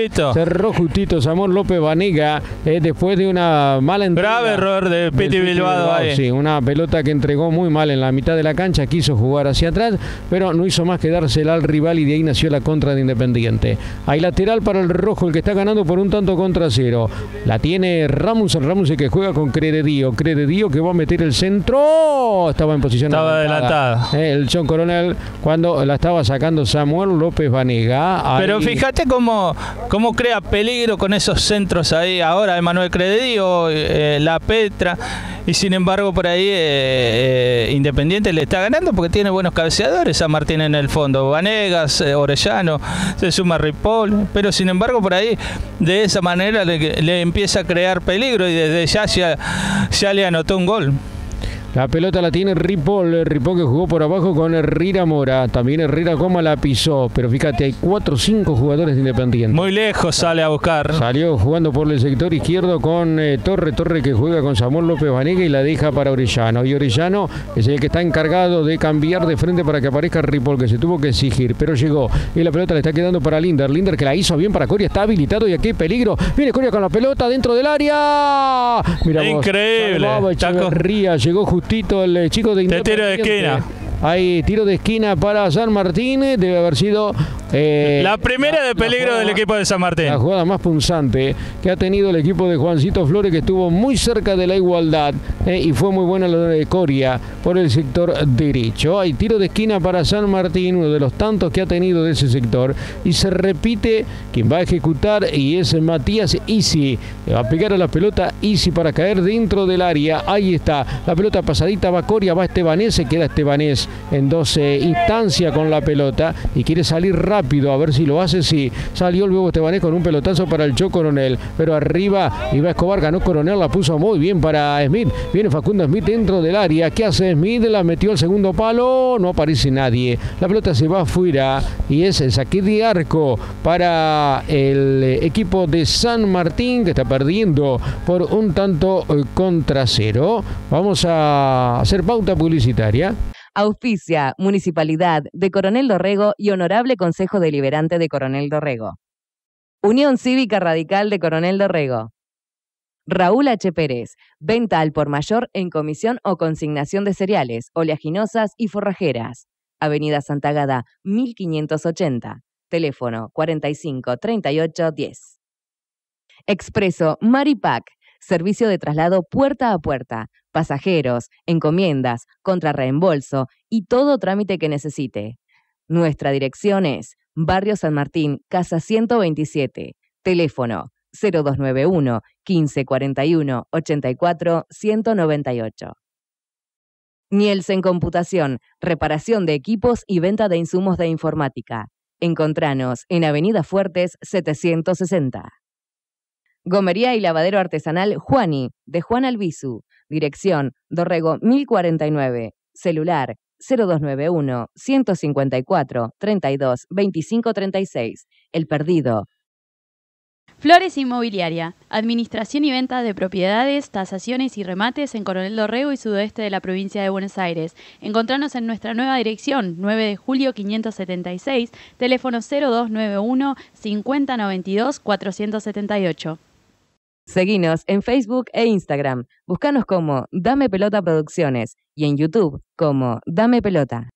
justito Samuel López Vanega después de una mala entrada. Grave error de Piti Bilbao ahí. Sí, una pelota que entregó muy mal en la mitad de la cancha, quiso jugar hacia atrás, pero no hizo más que dársela al rival y de ahí nació la contra de Independiente. Hay lateral para el rojo, el que está ganando por 1-0. La tiene Ramos, el Ramos que juega con Crededío que va a meter el centro. Estaba en posición adelantada. El John Coronel cuando la estaba sacando Samuel López Vanega. Pero fíjate cómo crea peligro con esos centros ahí ahora Emanuel Crededío, la Petra, y sin embargo por ahí Independiente le está ganando porque tiene buenos cabeceadores San Martín en el fondo, Vanegas, Orellano, se suma Ripoll, pero sin embargo por ahí de esa manera le empieza a crear peligro y desde ya le anotó un gol. La pelota la tiene Ripoll que jugó por abajo con Herrera Mora. También Herrera Coma la pisó. Pero fíjate, hay 4 o 5 jugadores de Independiente. Muy lejos sale a buscar. Salió jugando por el sector izquierdo con Torre que juega con Samuel López Vanega y la deja para Orellano. Y Orellano es el que está encargado de cambiar de frente para que aparezca Ripoll, que se tuvo que exigir. Pero llegó. Y la pelota le está quedando para Linder que la hizo bien para Coria. Está habilitado y aquí hay peligro. Viene Coria con la pelota dentro del área. Mira, increíble. Echeverría, llegó justito el chico de Independiente. Tiro de esquina. Hay tiro de esquina para San Martín, debe haber sido la primera de peligro del equipo de San Martín. La jugada más punzante que ha tenido el equipo de Juancito Flores, que estuvo muy cerca de la igualdad y fue muy buena la de Coria por el sector derecho. Hay tiro de esquina para San Martín, uno de los tantos que ha tenido de ese sector, y se repite quien va a ejecutar y es Matías Isi. Le va a pegar a la pelota Isi para caer dentro del área. Ahí está, la pelota pasadita, va Coria, va Estebanés, se queda Estebanés en 12 instancias con la pelota y quiere salir rápido, a ver si lo hace. Sí, salió luego Estebanés con un pelotazo para el Cho Coronel, pero arriba iba Escobar, ganó Coronel, la puso muy bien para Smith. Viene Facundo Smith dentro del área. ¿Qué hace Smith? La metió al segundo palo, no aparece nadie, la pelota se va afuera y es el saque de arco para el equipo de San Martín, que está perdiendo por 1-0. Vamos a hacer pauta publicitaria. Auspicia Municipalidad de Coronel Dorrego y Honorable Consejo Deliberante de Coronel Dorrego. Unión Cívica Radical de Coronel Dorrego. Raúl H. Pérez, venta al por mayor en comisión o consignación de cereales, oleaginosas y forrajeras. Avenida Santa Agata, 1580. Teléfono 45 38 10. Expreso Maripac. Servicio de traslado puerta a puerta, pasajeros, encomiendas, contrarreembolso y todo trámite que necesite. Nuestra dirección es Barrio San Martín, Casa 127, teléfono 0291 1541 84 198. Nielsen Computación, reparación de equipos y venta de insumos de informática. Encontranos en Avenida Fuertes 760. Gomería y lavadero artesanal Juani, de Juan Albizu. Dirección Dorrego 1049. Celular 0291 154 32 25 36. El Perdido. Flores Inmobiliaria, administración y venta de propiedades, tasaciones y remates en Coronel Dorrego y sudoeste de la provincia de Buenos Aires. Encontranos en nuestra nueva dirección, 9 de julio 576, teléfono 0291 5092 478. Seguinos en Facebook e Instagram. Búscanos como Dame Pelota Producciones y en YouTube como Dame Pelota.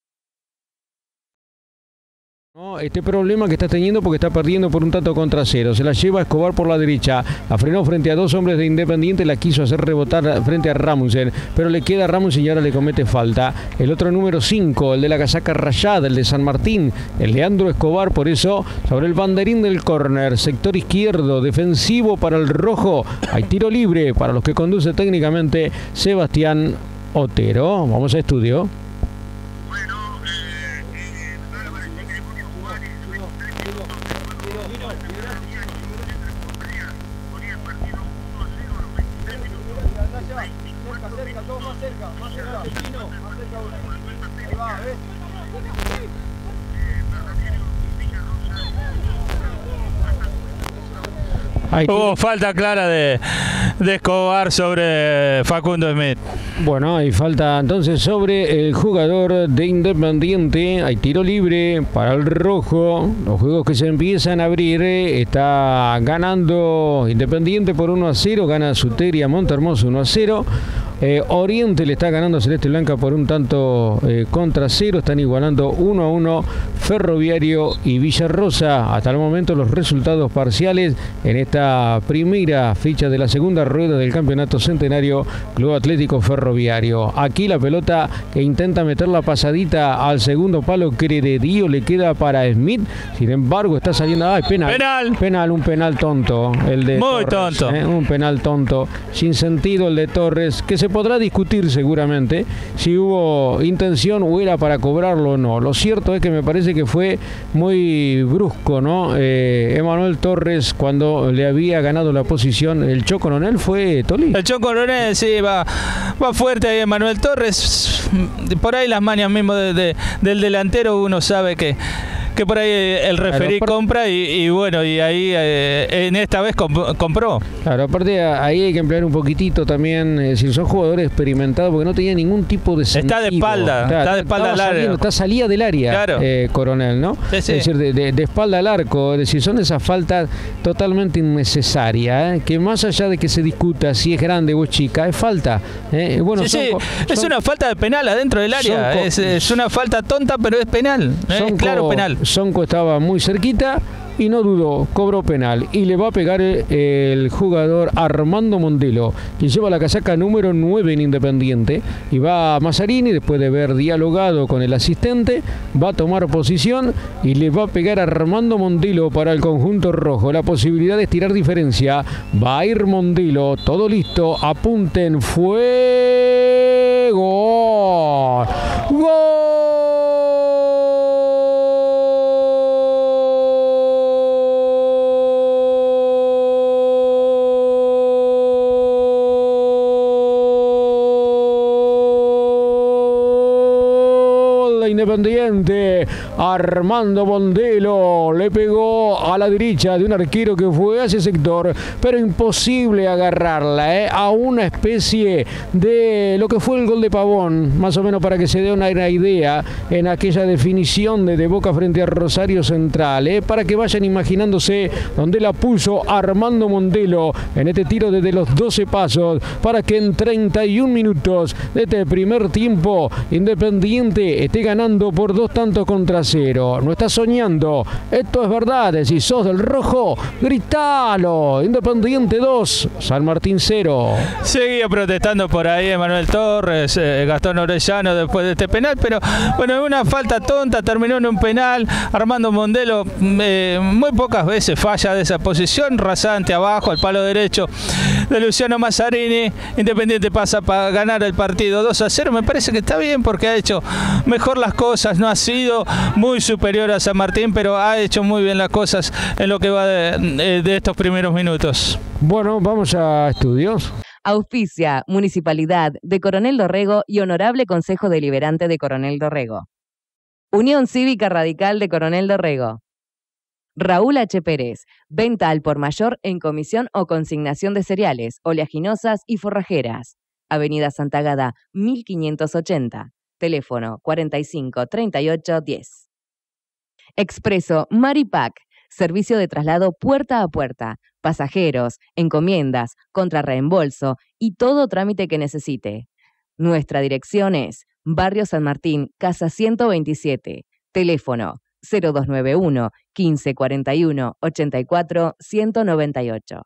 Este problema que está teniendo porque está perdiendo por 1-0. Se la lleva Escobar por la derecha. La frenó frente a 2 hombres de Independiente. La quiso hacer rebotar frente a Ramusen. Pero le queda a Ramusen y ahora le comete falta. El otro número 5, el de la casaca rayada, el de San Martín, el Leandro Escobar. Por eso, sobre el banderín del córner, sector izquierdo, defensivo para el rojo. Hay tiro libre para los que conduce técnicamente Sebastián Otero. Vamos a estudio. Hubo falta clara de Escobar sobre Facundo Smith. Bueno, hay falta entonces sobre el jugador de Independiente. Hay tiro libre para el rojo. Los juegos que se empiezan a abrir. Está ganando Independiente por 1-0. Gana Suteri a Montermoso 1-0. Oriente le está ganando a Celeste Blanca por un tanto contra 0. Están igualando 1-1 Ferroviario y Villarrosa. Hasta el momento los resultados parciales en esta primera ficha de la segunda rueda del Campeonato Centenario Club Atlético Ferroviario. Aquí la pelota que intenta meter la pasadita al segundo palo, Crederío, le queda para Smith. Sin embargo está saliendo... ¡Ay, penal! Un penal tonto. El de Muy Torres, tonto. Un penal tonto. Sin sentido el de Torres, que se podrá discutir seguramente si hubo intención o era para cobrarlo o no. Lo cierto es que me parece que fue muy brusco, ¿no? Emanuel Torres, cuando le había ganado la posición, el Chocoronel fue Tolí. El Chocoronel sí va fuerte ahí Emanuel Torres. Por ahí las mañas mismo del delantero, uno sabe que por ahí el referí compra y bueno, y ahí en esta vez compró. Claro, aparte ahí hay que emplear un poquitito también, si son jugadores experimentados, porque no tenía ningún tipo de sentido. Está de espalda al área. Salía del área, claro. Coronel, ¿no? Sí. Es decir, de espalda al arco, es decir, son esas faltas totalmente innecesarias, que más allá de que se discuta si es grande o es chica, es falta. Bueno, es una falta de penal adentro del área, es una falta tonta, pero es penal, claro, penal. Sonco estaba muy cerquita y no dudó, cobró penal y le va a pegar el jugador Armando Mondelo, quien lleva la casaca número 9 en Independiente, y va Mazzarini, después de haber dialogado con el asistente, va a tomar posición y le va a pegar a Armando Mondelo para el conjunto rojo. La posibilidad de estirar diferencia, va a ir Mondelo, todo listo, apunten, fuego, ¡gol! Independiente, Armando Mondelo le pegó a la derecha de un arquero que fue a ese sector, pero imposible agarrarla, a una especie de lo que fue el gol de Pavón, más o menos para que se dé una idea en aquella definición de Boca frente a Rosario Central, para que vayan imaginándose donde la puso Armando Mondelo en este tiro desde los 12 pasos, para que en 31 minutos de este primer tiempo Independiente esté ganando por 2-0. No estás soñando, esto es verdad. Si sos del rojo, gritalo. Independiente 2, San Martín 0. Seguía protestando por ahí Emanuel Torres, Gastón Orellano después de este penal, pero bueno, una falta tonta, terminó en un penal. Armando Mondelo muy pocas veces falla de esa posición, rasante abajo, al palo derecho de Luciano Mazzarini. Independiente pasa para ganar el partido 2-0. Me parece que está bien porque ha hecho mejor las cosas, no ha sido muy superior a San Martín, pero ha hecho muy bien las cosas en lo que va de estos primeros minutos. Bueno, vamos a estudios. Auspicia Municipalidad de Coronel Dorrego y Honorable Consejo Deliberante de Coronel Dorrego. Unión Cívica Radical de Coronel Dorrego. Raúl H. Pérez, venta al por mayor en comisión o consignación de cereales, oleaginosas y forrajeras. Avenida Santa Agata, 1580. Teléfono 45 38 10. Expreso Maripac, servicio de traslado puerta a puerta, pasajeros, encomiendas, contrarreembolso y todo trámite que necesite. Nuestra dirección es Barrio San Martín, Casa 127. Teléfono 0291 1541 84 198.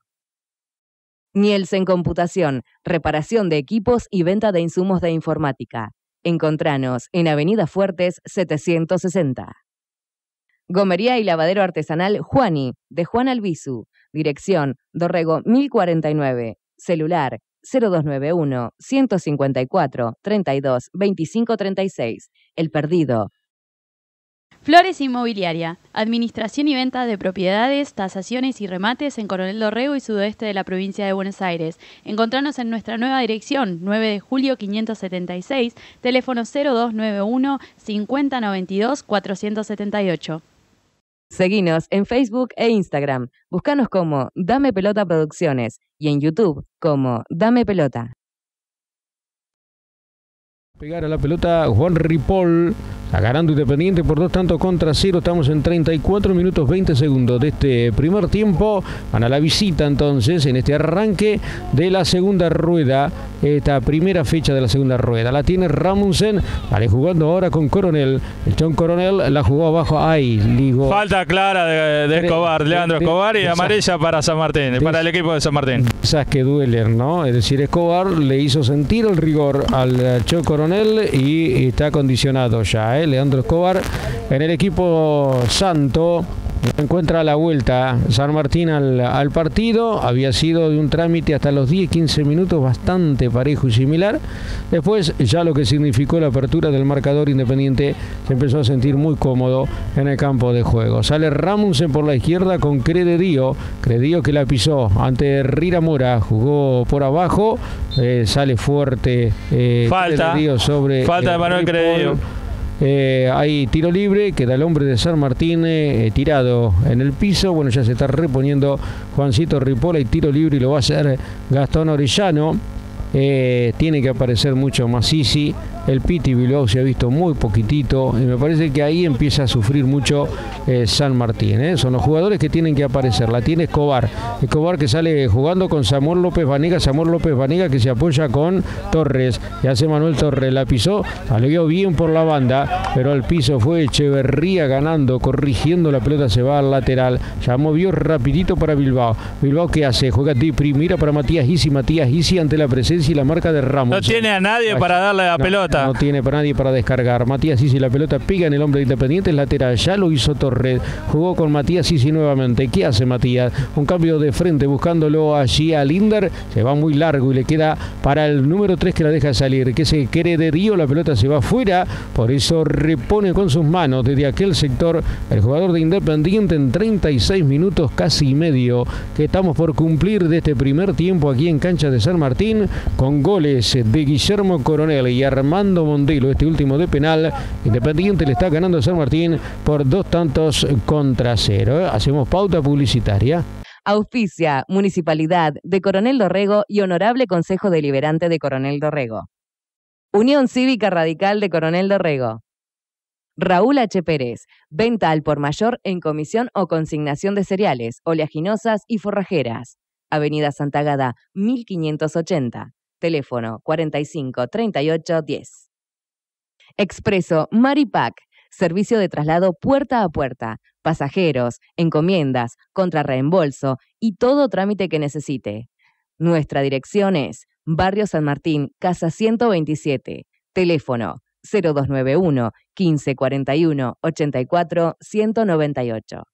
Nielsen Computación, reparación de equipos y venta de insumos de informática. Encontranos en Avenida Fuertes 760. Gomería y lavadero artesanal Juani, de Juan Albizu. Dirección Dorrego 1049. Celular 0291-154-32-2536. El perdido. Flores Inmobiliaria, administración y venta de propiedades, tasaciones y remates en Coronel Dorrego y sudoeste de la provincia de Buenos Aires. Encontranos en nuestra nueva dirección, 9 de julio 576, teléfono 0291 5092 478. Seguinos en Facebook e Instagram. Búscanos como Dame Pelota Producciones y en YouTube como Dame Pelota. Pegar a la pelota Juan Ripoll, ganando Independiente por 2-0. Estamos en 34 minutos 20 segundos de este primer tiempo. Van a la visita entonces en este arranque de la segunda rueda, esta primera fecha de la segunda rueda. La tiene Ramundsen, vale, jugando ahora con Coronel. El John Coronel la jugó abajo. Ay, ligo. Falta clara de Escobar, Leandro Escobar, y amarilla para San Martín, para el equipo de San Martín. Esas que duelen, ¿no? Es decir, Escobar le hizo sentir el rigor al John Coronel y está condicionado ya, Leandro Escobar en el equipo santo. Encuentra la vuelta San Martín al partido. Había sido de un trámite hasta los 10-15 minutos bastante parejo y similar. Después ya lo que significó la apertura del marcador, Independiente se empezó a sentir muy cómodo en el campo de juego. Sale Ramundsen por la izquierda con Crededío que la pisó ante Rira Mora, jugó por abajo, sale fuerte falta de Manuel Crededío. Hay tiro libre, queda el hombre de San Martín tirado en el piso. Bueno, ya se está reponiendo Juancito Ripoll. Hay tiro libre y lo va a hacer Gastón Orellano. Tiene que aparecer mucho más Sisi. El Piti Bilbao se ha visto muy poquitito y me parece que ahí empieza a sufrir mucho San Martín. Son los jugadores que tienen que aparecer. La tiene Escobar que sale jugando con Samuel López Vanega que se apoya con Torres, y hace Manuel Torres, la pisó, salió bien por la banda, pero al piso fue Echeverría ganando, corrigiendo la pelota, se va al lateral, ya movió rapidito para Bilbao. ¿Qué hace? Juega Dipri, mira para Matías Isi ante la presencia y la marca de Ramos. No tiene a nadie para darle la pelota. No tiene para nadie para descargar. Matías Isi, la pelota pega en el hombre de Independiente, es lateral, ya lo hizo Torres, jugó con Matías Isi nuevamente. ¿Qué hace Matías? Un cambio de frente buscándolo allí a Linder, se va muy largo y le queda para el número 3 que la deja salir, que se cree de Río, la pelota se va afuera, por eso repone con sus manos desde aquel sector el jugador de Independiente en 36 minutos casi y medio que estamos por cumplir de este primer tiempo aquí en cancha de San Martín, con goles de Guillermo Coronel y Armando Mondelo, este último de penal. Independiente le está ganando a San Martín por 2-0. Hacemos pauta publicitaria. Auspicia Municipalidad de Coronel Dorrego y Honorable Consejo Deliberante de Coronel Dorrego. Unión Cívica Radical de Coronel Dorrego. Raúl H. Pérez, venta al por mayor en comisión o consignación de cereales, oleaginosas y forrajeras. Avenida Santa Agada, 1580. Teléfono 45 38 10. Expreso Maripac, servicio de traslado puerta a puerta, pasajeros, encomiendas, contrarreembolso y todo trámite que necesite. Nuestra dirección es Barrio San Martín, Casa 127. Teléfono 0291 1541 84 198.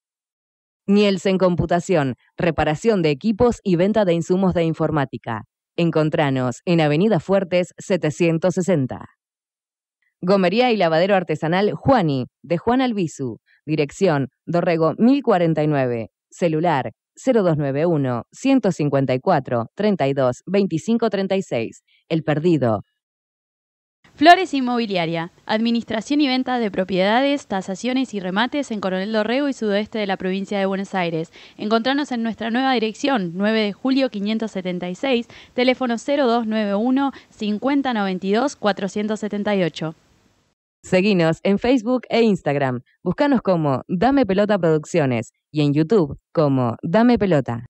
Nielsen Computación, reparación de equipos y venta de insumos de informática. Encontranos en Avenida Fuertes 760. Gomería y lavadero artesanal Juani, de Juan Albizu. Dirección Dorrego 1049. Celular 0291 154 32 25 36. El perdido. Flores Inmobiliaria, administración y venta de propiedades, tasaciones y remates en Coronel Dorrego y sudoeste de la provincia de Buenos Aires. Encontranos en nuestra nueva dirección, 9 de julio 576, teléfono 0291 5092 478. Seguinos en Facebook e Instagram. Búscanos como Dame Pelota Producciones y en YouTube como Dame Pelota.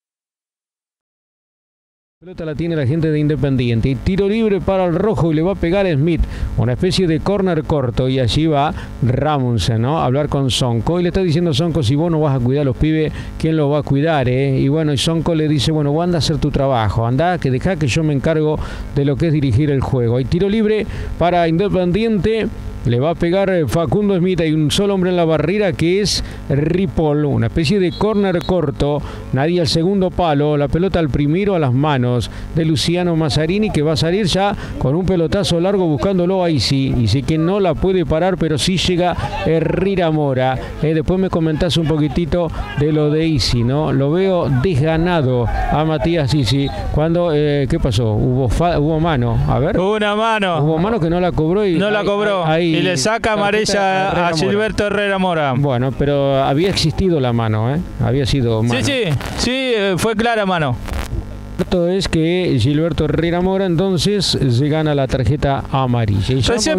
La pelota la tiene la gente de Independiente y tiro libre para el rojo y le va a pegar Smith, una especie de córner corto, y allí va Ramundsen, ¿no? A hablar con Sonko y le está diciendo Sonko, si vos no vas a cuidar a los pibes, ¿quién los va a cuidar? Y bueno, y Sonko le dice, bueno, vos anda a hacer tu trabajo, anda, que dejá que yo me encargo de lo que es dirigir el juego. Hay tiro libre para Independiente. Le va a pegar Facundo Smith. Hay un solo hombre en la barrera que es Ripoll. Una especie de córner corto. Nadie al segundo palo. La pelota al primero a las manos de Luciano Mazzarini, que va a salir ya con un pelotazo largo buscándolo a Isi. Isi que no la puede parar, pero sí llega Herrera Mora. Después me comentás un poquitito de lo de Isi, ¿no? Lo veo desganado a Matías Isi. Cuando, ¿qué pasó? Hubo mano. A ver. Hubo una mano. Hubo mano que no la cobró y no la cobró. Ahí, y le saca amarilla a Gilberto Herrera Mora. Bueno, pero había existido la mano, había sido mano. Sí, fue clara mano. Esto es que Gilberto Herrera Mora entonces se gana la tarjeta amarilla.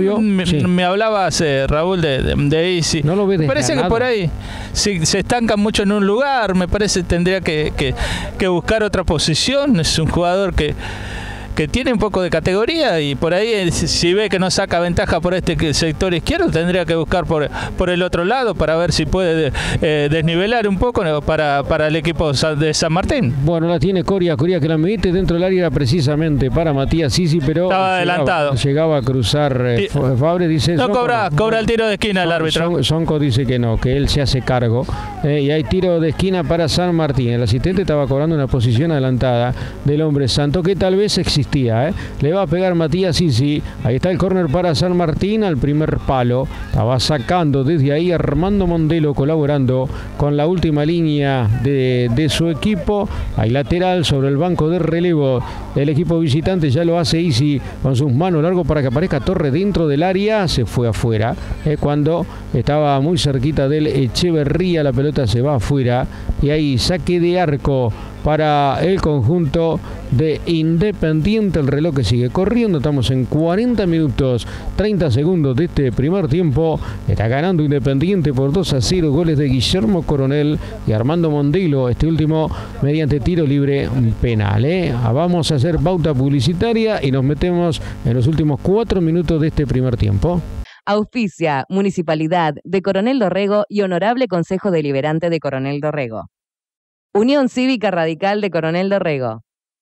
Me hablabas, Raúl, de Isi. No lo ves. Me parece que por ahí se estancan mucho en un lugar. Me parece que tendría que buscar otra posición. Es un jugador que tiene un poco de categoría y por ahí si ve que no saca ventaja por este sector izquierdo, tendría que buscar por el otro lado para ver si puede desnivelar un poco para el equipo de San Martín. Bueno, la tiene Coria que la mete dentro del área precisamente para Matías Sisi, pero estaba adelantado. Llegaba a cruzar. Fabre dice no cobra el tiro de esquina el árbitro. Sonco dice que no, que él se hace cargo, y hay tiro de esquina para San Martín. El asistente estaba cobrando una posición adelantada del hombre santo que tal vez existía. Le va a pegar Matías Isi. Ahí está el córner para San Martín al primer palo. Estaba sacando desde ahí Armando Mondelo, colaborando con la última línea de su equipo. Hay lateral sobre el banco de relevo del equipo visitante. Ya lo hace Isi con sus manos largos para que aparezca Torre dentro del área. Se fue afuera. Cuando estaba muy cerquita del Echeverría, la pelota se va afuera. Y ahí saque de arco para el conjunto de Independiente. El reloj que sigue corriendo. Estamos en 40 minutos 30 segundos de este primer tiempo. Está ganando Independiente por 2-0. Goles de Guillermo Coronel y Armando Mondelo. Este último mediante tiro libre penal. Vamos a hacer pauta publicitaria y nos metemos en los últimos 4 minutos de este primer tiempo. Auspicia Municipalidad de Coronel Dorrego y Honorable Consejo Deliberante de Coronel Dorrego. Unión Cívica Radical de Coronel Dorrego.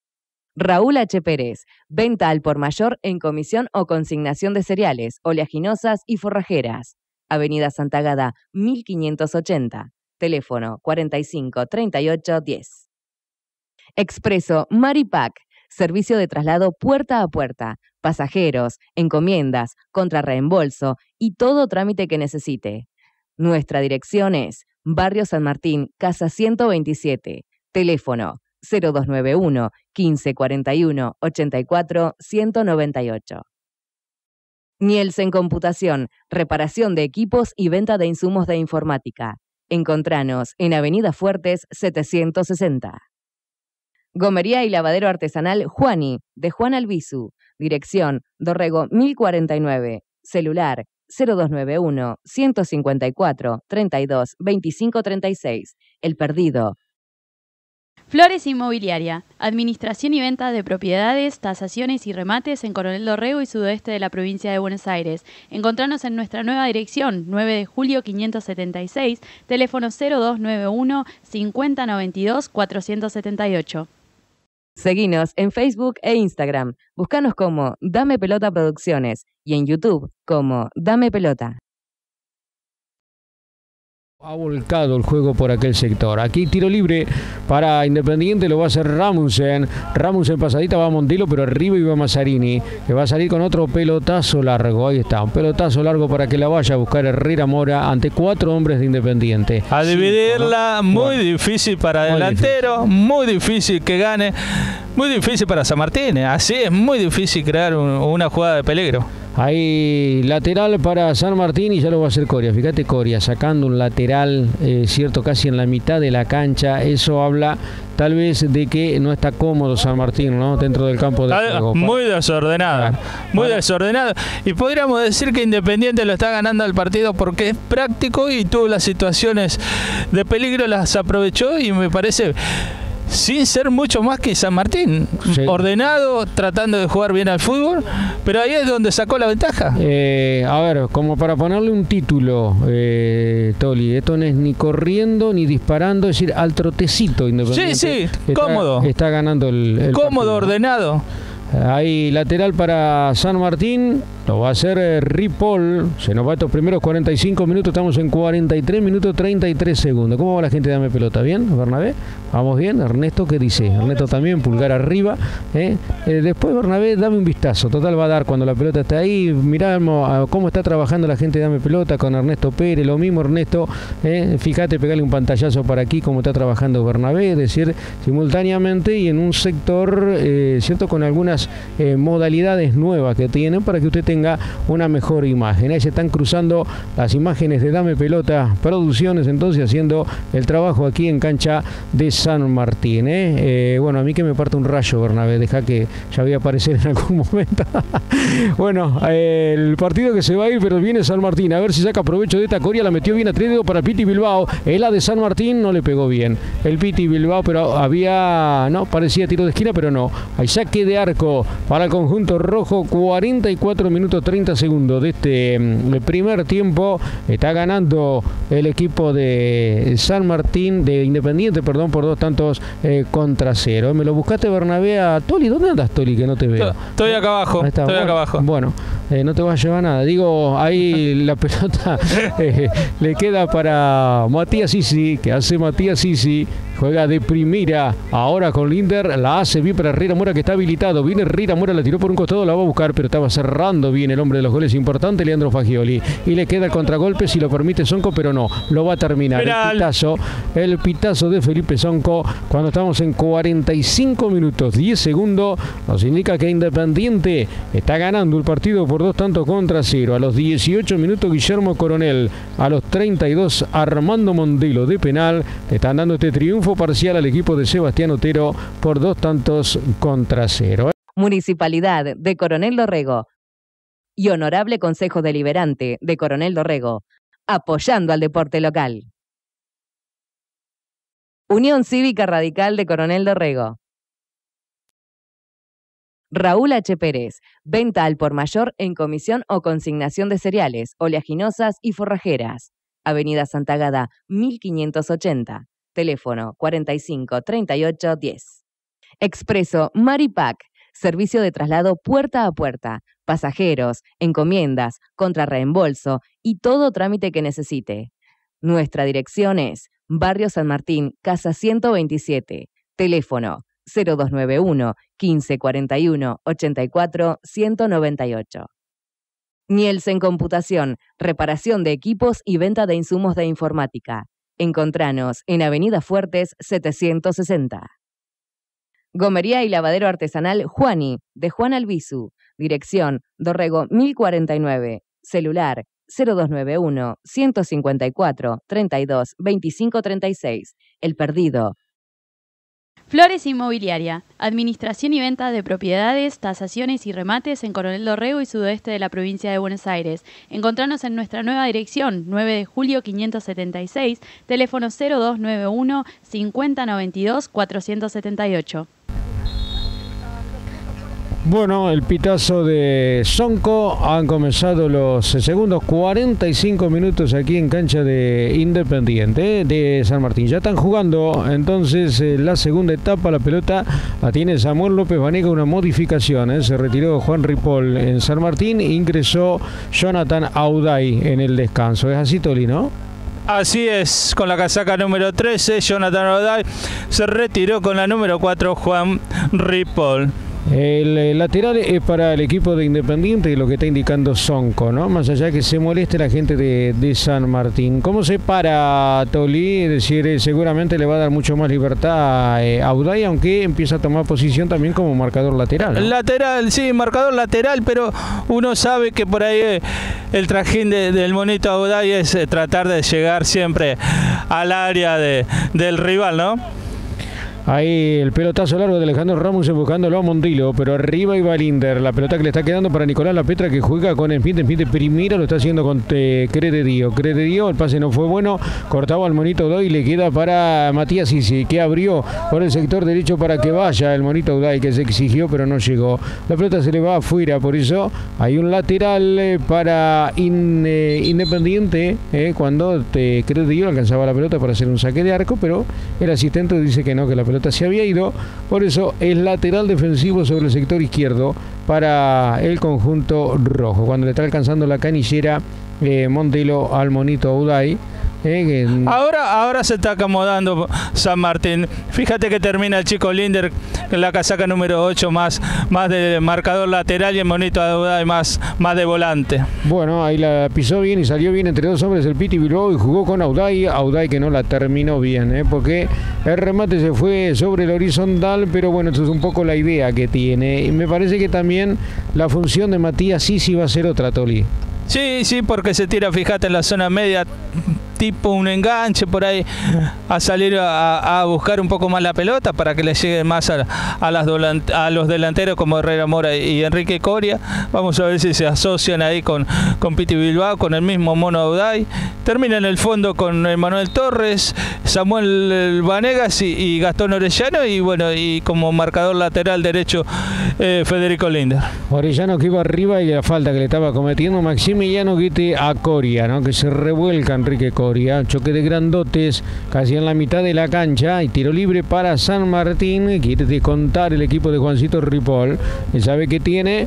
Raúl H. Pérez, venta al por mayor en comisión o consignación de cereales, oleaginosas y forrajeras. Avenida Santa Agada, 1580. Teléfono 45 38 10. Expreso Maripac, servicio de traslado puerta a puerta, pasajeros, encomiendas, contrarreembolso y todo trámite que necesite. Nuestra dirección es Barrio San Martín, Casa 127. Teléfono 0291 1541 84 198. Nielsen Computación, reparación de equipos y venta de insumos de informática. Encontranos en Avenida Fuertes 760. Gomería y lavadero artesanal Juani, de Juan Albizu. Dirección Dorrego 1049. Celular 0291 154 32 25 36. El Perdido. Flores Inmobiliaria, administración y venta de propiedades, tasaciones y remates en Coronel Dorrego y sudoeste de la provincia de Buenos Aires. Encontranos en nuestra nueva dirección, 9 de julio 576, teléfono 0291 5092 478. Seguinos en Facebook e Instagram. Búscanos como Dame Pelota Producciones y en YouTube como Dame Pelota. Ha volcado el juego por aquel sector. Aquí tiro libre para Independiente, lo va a hacer Ramusen. Ramusen pasadita, va a Mondelo, pero arriba iba Mazzarini, que va a salir con otro pelotazo largo. Ahí está, un pelotazo largo para que la vaya a buscar Herrera Mora ante 4 hombres de Independiente. A dividirla, muy difícil para delantero, muy difícil que gane, muy difícil para San Martín. Así es muy difícil crear una jugada de peligro. Ahí lateral para San Martín y ya lo va a hacer Coria. Fíjate Coria sacando un lateral, cierto, casi en la mitad de la cancha. Eso habla tal vez de que no está cómodo San Martín, ¿no? Dentro del campo de juego. Muy desordenado, muy desordenado. Y podríamos decir que Independiente lo está ganando el partido porque es práctico y tuvo las situaciones de peligro, las aprovechó y me parece... sin ser mucho más que San Martín, sí. Ordenado, tratando de jugar bien al fútbol, pero ahí es donde sacó la ventaja. A ver, como para ponerle un título, Toli, esto no es ni corriendo ni disparando, es decir, al trotecito Independiente. Sí, cómodo. Está ganando el cómodo, partido, ordenado. Ahí lateral para San Martín, Lo va a hacer Ripoll. Se nos va estos primeros 45 minutos. Estamos en 43 minutos 33 segundos. ¿Cómo va la gente de Dame Pelota? ¿Bien, Bernabé? ¿Vamos bien? Ernesto, ¿qué dice? Ernesto también, pulgar arriba. Después, Bernabé, dame un vistazo. Total va a dar cuando la pelota está ahí. Miramos cómo está trabajando la gente de Dame Pelota con Ernesto Pérez. Lo mismo, Ernesto. Fíjate, pegale un pantallazo para aquí cómo está trabajando Bernabé. Es decir, simultáneamente y en un sector, ¿cierto? Con algunas modalidades nuevas que tienen para que usted tenga una mejor imagen. Ahí se están cruzando las imágenes de Dame Pelota Producciones, entonces haciendo el trabajo aquí en cancha de San Martín. Bueno, a mí que me parte un rayo, Bernabé, deja que ya voy a aparecer en algún momento. Bueno, el partido que se va a ir, pero viene San Martín, a ver si saca provecho de esta. Coria la metió bien a 3 dedos para Piti Bilbao. La de San Martín no le pegó bien el Piti Bilbao, pero parecía tiro de esquina, pero no. Hay saque de arco para el conjunto rojo. 44 minutos 30 segundos de este primer tiempo. Está ganando el equipo de San Martín, de Independiente, perdón, por 2-0. Me lo buscaste, Bernabé, a Toli. ¿Dónde andas, Toli? Que no te veo. Estoy acá abajo. Estoy acá abajo. Bueno, no te vas a llevar nada. Digo, ahí la pelota le queda para Matías Sisi, que hace Matías Sisi. Juega de primera, ahora con Linder, la hace bien para Herrera Mora, que está habilitado. Viene Herrera Mora, la tiró por un costado, la va a buscar, pero estaba cerrando bien el hombre de los goles importante, Leandro Fagioli. Y le queda el contragolpe, si lo permite Sonco, pero no, lo va a terminar. El pitazo de Felipe Sonco, cuando estamos en 45 minutos, 10 segundos, nos indica que Independiente está ganando el partido por 2-0. A los 18 minutos, Guillermo Coronel. A los 32, Armando Mondelo de penal. Están dando este triunfo parcial al equipo de Sebastián Otero por 2-0. Municipalidad de Coronel Dorrego y Honorable Consejo Deliberante de Coronel Dorrego, apoyando al deporte local. Unión Cívica Radical de Coronel Dorrego. Raúl H. Pérez, venta al por mayor en comisión o consignación de cereales, oleaginosas y forrajeras. Avenida Santagada, 1580. Teléfono 45 38 10. Expreso Maripac, servicio de traslado puerta a puerta, pasajeros, encomiendas, contrarreembolso y todo trámite que necesite. Nuestra dirección es Barrio San Martín, Casa 127. Teléfono 0291 1541 84 198. Nielsen Computación, reparación de equipos y venta de insumos de informática. Encontranos en Avenida Fuertes 760. Gomería y lavadero artesanal Juani, de Juan Albizu. Dirección Dorrego 1049. Celular 0291 154 32 25 36. El Perdido. Flores Inmobiliaria, administración y venta de propiedades, tasaciones y remates en Coronel Dorrego y sudoeste de la provincia de Buenos Aires. Encontranos en nuestra nueva dirección, 9 de julio 576, teléfono 0291 5092 478. Bueno, el pitazo de Sonco. Han comenzado los segundos 45 minutos aquí en cancha de Independiente de San Martín. Ya están jugando entonces la segunda etapa. La pelota la tiene Samuel López Vanega, una modificación. Se retiró Juan Ripoll en San Martín e ingresó Jonathan Auday en el descanso. ¿Es así, Toli, no? Así es, con la casaca número 13, Jonathan Auday se retiró con la número 4, Juan Ripoll. El lateral es para el equipo de Independiente, lo que está indicando Sonco, ¿no? Más allá que se moleste la gente de San Martín. ¿Cómo se para Tolí? Es decir, seguramente le va a dar mucho más libertad a Auday, aunque empieza a tomar posición también como marcador lateral, ¿no? Lateral, sí, marcador lateral, pero uno sabe que por ahí el trajín del monito Auday es tratar de llegar siempre al área del rival, ¿no? Ahí el pelotazo largo de Alejandro Ramos buscándolo a Mondilo, pero arriba iba Linder. La pelota que le está quedando para Nicolás Lapetra, que juega con el fin de primera, lo está haciendo con Crededio. El pase no fue bueno, cortaba al monito Uday y le queda para Matías Sisi, que abrió por el sector derecho para que vaya el monito Uday, que se exigió pero no llegó. La pelota se le va afuera, por eso hay un lateral para Independiente, cuando Crededio alcanzaba la pelota para hacer un saque de arco, pero el asistente dice que no, que la pelota pelota se había ido, por eso es lateral defensivo sobre el sector izquierdo para el conjunto rojo. Cuando le está alcanzando la canillera Montelo al monito Auday. Ahora se está acomodando San Martín. Fíjate que termina el chico Linder en la casaca número 8, más de marcador lateral, y el monito Auday más de volante. Bueno, ahí la pisó bien y salió bien entre dos hombres el Piti Bilbao y jugó con Auday que no la terminó bien, porque el remate se fue sobre el horizontal, pero bueno, esto es un poco la idea que tiene. Y me parece que también la función de Matías Sisi va a ser otra, Toli. Sí, porque se tira, fíjate, en la zona media, tipo un enganche por ahí, a salir a buscar un poco más la pelota para que le llegue más a los delanteros como Herrera Mora y Enrique Coria. Vamos a ver si se asocian ahí con Piti Bilbao, con el mismo Mono Auday. Termina en el fondo con Manuel Torres, Samuel Vanegas y Gastón Orellano, y bueno, y como marcador lateral derecho Federico Linder. Orellano que iba arriba y la falta que le estaba cometiendo Maximiliano Guite a Coria, que se revuelca Enrique Coria. Choque de grandotes casi en la mitad de la cancha y tiro libre para San Martín. Quiere descontar el equipo de Juancito Ripoll, que sabe que tiene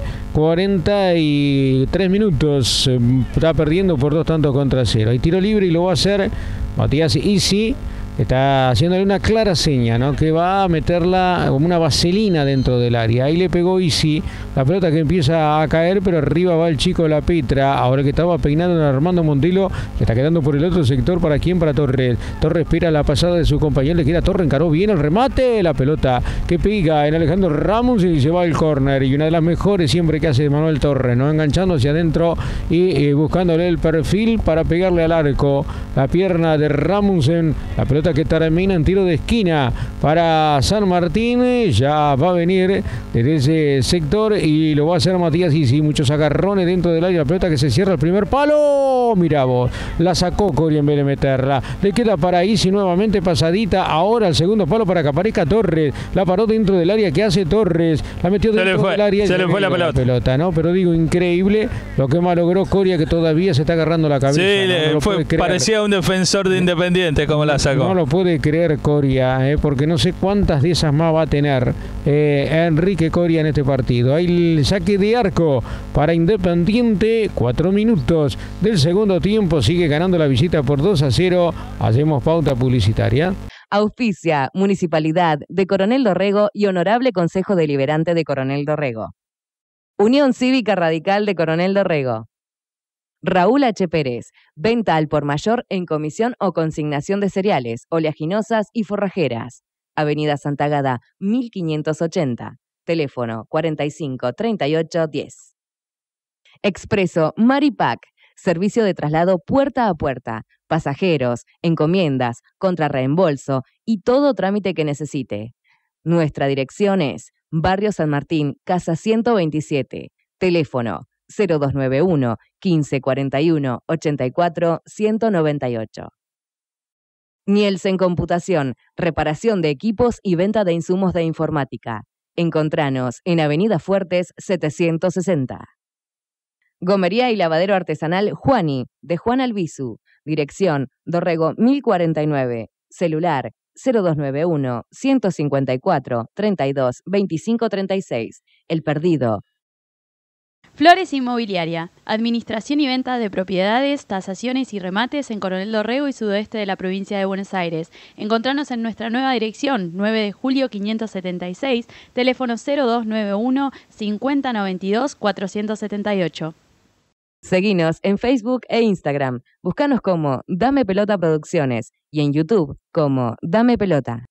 43 minutos, está perdiendo por 2-0. Hay tiro libre y lo va a hacer Matías Isi. Está haciéndole una clara seña, que va a meterla como una vaselina dentro del área. Ahí le pegó Isi, la pelota que empieza a caer, pero arriba va el chico La Petra. Ahora que estaba peinando a Armando Montelo, le está quedando por el otro sector. ¿Para quién? Para Torres. Torres espera la pasada de su compañero, le queda Torres, encaró bien el remate, la pelota que pega en Alejandro Ramos y se va al córner. Y una de las mejores siempre que hace Manuel Torres, enganchando hacia adentro y buscándole el perfil para pegarle al arco. La pierna de Ramussen, la pelota que termina en tiro de esquina para San Martín. Ya va a venir desde ese sector y lo va a hacer Matías Isi. Muchos agarrones dentro del área. La pelota que se cierra el primer palo. Mirá vos, la sacó Coria en vez de meterla. Le queda para Isi nuevamente pasadita. Ahora el segundo palo para que aparezca Torres. La paró dentro del área. ¿Qué hace Torres? La metió dentro del área. Se le fue la pelota. Pero digo, increíble lo que malogró Coria, que todavía se está agarrando la cabeza. Sí, parecía un defensor de Independiente como la sacó. No lo puede creer Coria, porque no sé cuántas de esas más va a tener Enrique Coria en este partido. Ahí el saque de arco para Independiente. 4 minutos del segundo tiempo. Sigue ganando la visita por 2-0. Hacemos pauta publicitaria. Auspicia Municipalidad de Coronel Dorrego y Honorable Consejo Deliberante de Coronel Dorrego. Unión Cívica Radical de Coronel Dorrego. Raúl H. Pérez, venta al por mayor en comisión o consignación de cereales, oleaginosas y forrajeras. Avenida Santa Agata, 1580. Teléfono 45 38 10. Expreso Maripac, servicio de traslado puerta a puerta, pasajeros, encomiendas, contrarreembolso y todo trámite que necesite. Nuestra dirección es Barrio San Martín, Casa 127. Teléfono 0291 1541 84 198. Nielsen Computación, reparación de equipos y venta de insumos de informática. Encontranos en Avenida Fuertes 760. Gomería y lavadero artesanal Juani, de Juan Albizu. Dirección Dorrego 1049. Celular 0291 154 32 25 36. El Perdido. Flores Inmobiliaria, administración y venta de propiedades, tasaciones y remates en Coronel Dorrego y sudoeste de la provincia de Buenos Aires. Encontranos en nuestra nueva dirección, 9 de julio 576, teléfono 0291 5092 478. Seguinos en Facebook e Instagram. Búscanos como Dame Pelota Producciones y en YouTube como Dame Pelota.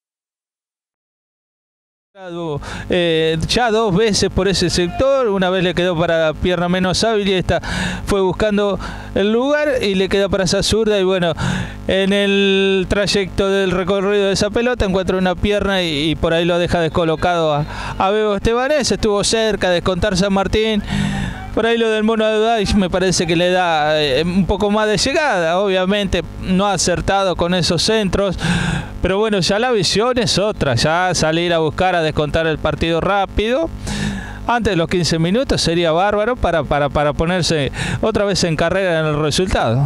Ya 2 veces por ese sector, una vez le quedó para pierna menos hábil y esta fue buscando el lugar y le queda para esa zurda, y bueno, en el trayecto del recorrido de esa pelota encuentra una pierna y por ahí lo deja descolocado a Bebo Estebanés. Estuvo cerca de descontar San Martín. Por ahí lo del Mono Auday me parece que le da un poco más de llegada. Obviamente no ha acertado con esos centros, pero bueno, ya la visión es otra. Ya salir a buscar, a descontar el partido rápido antes de los 15 minutos sería bárbaro para ponerse otra vez en carrera en el resultado.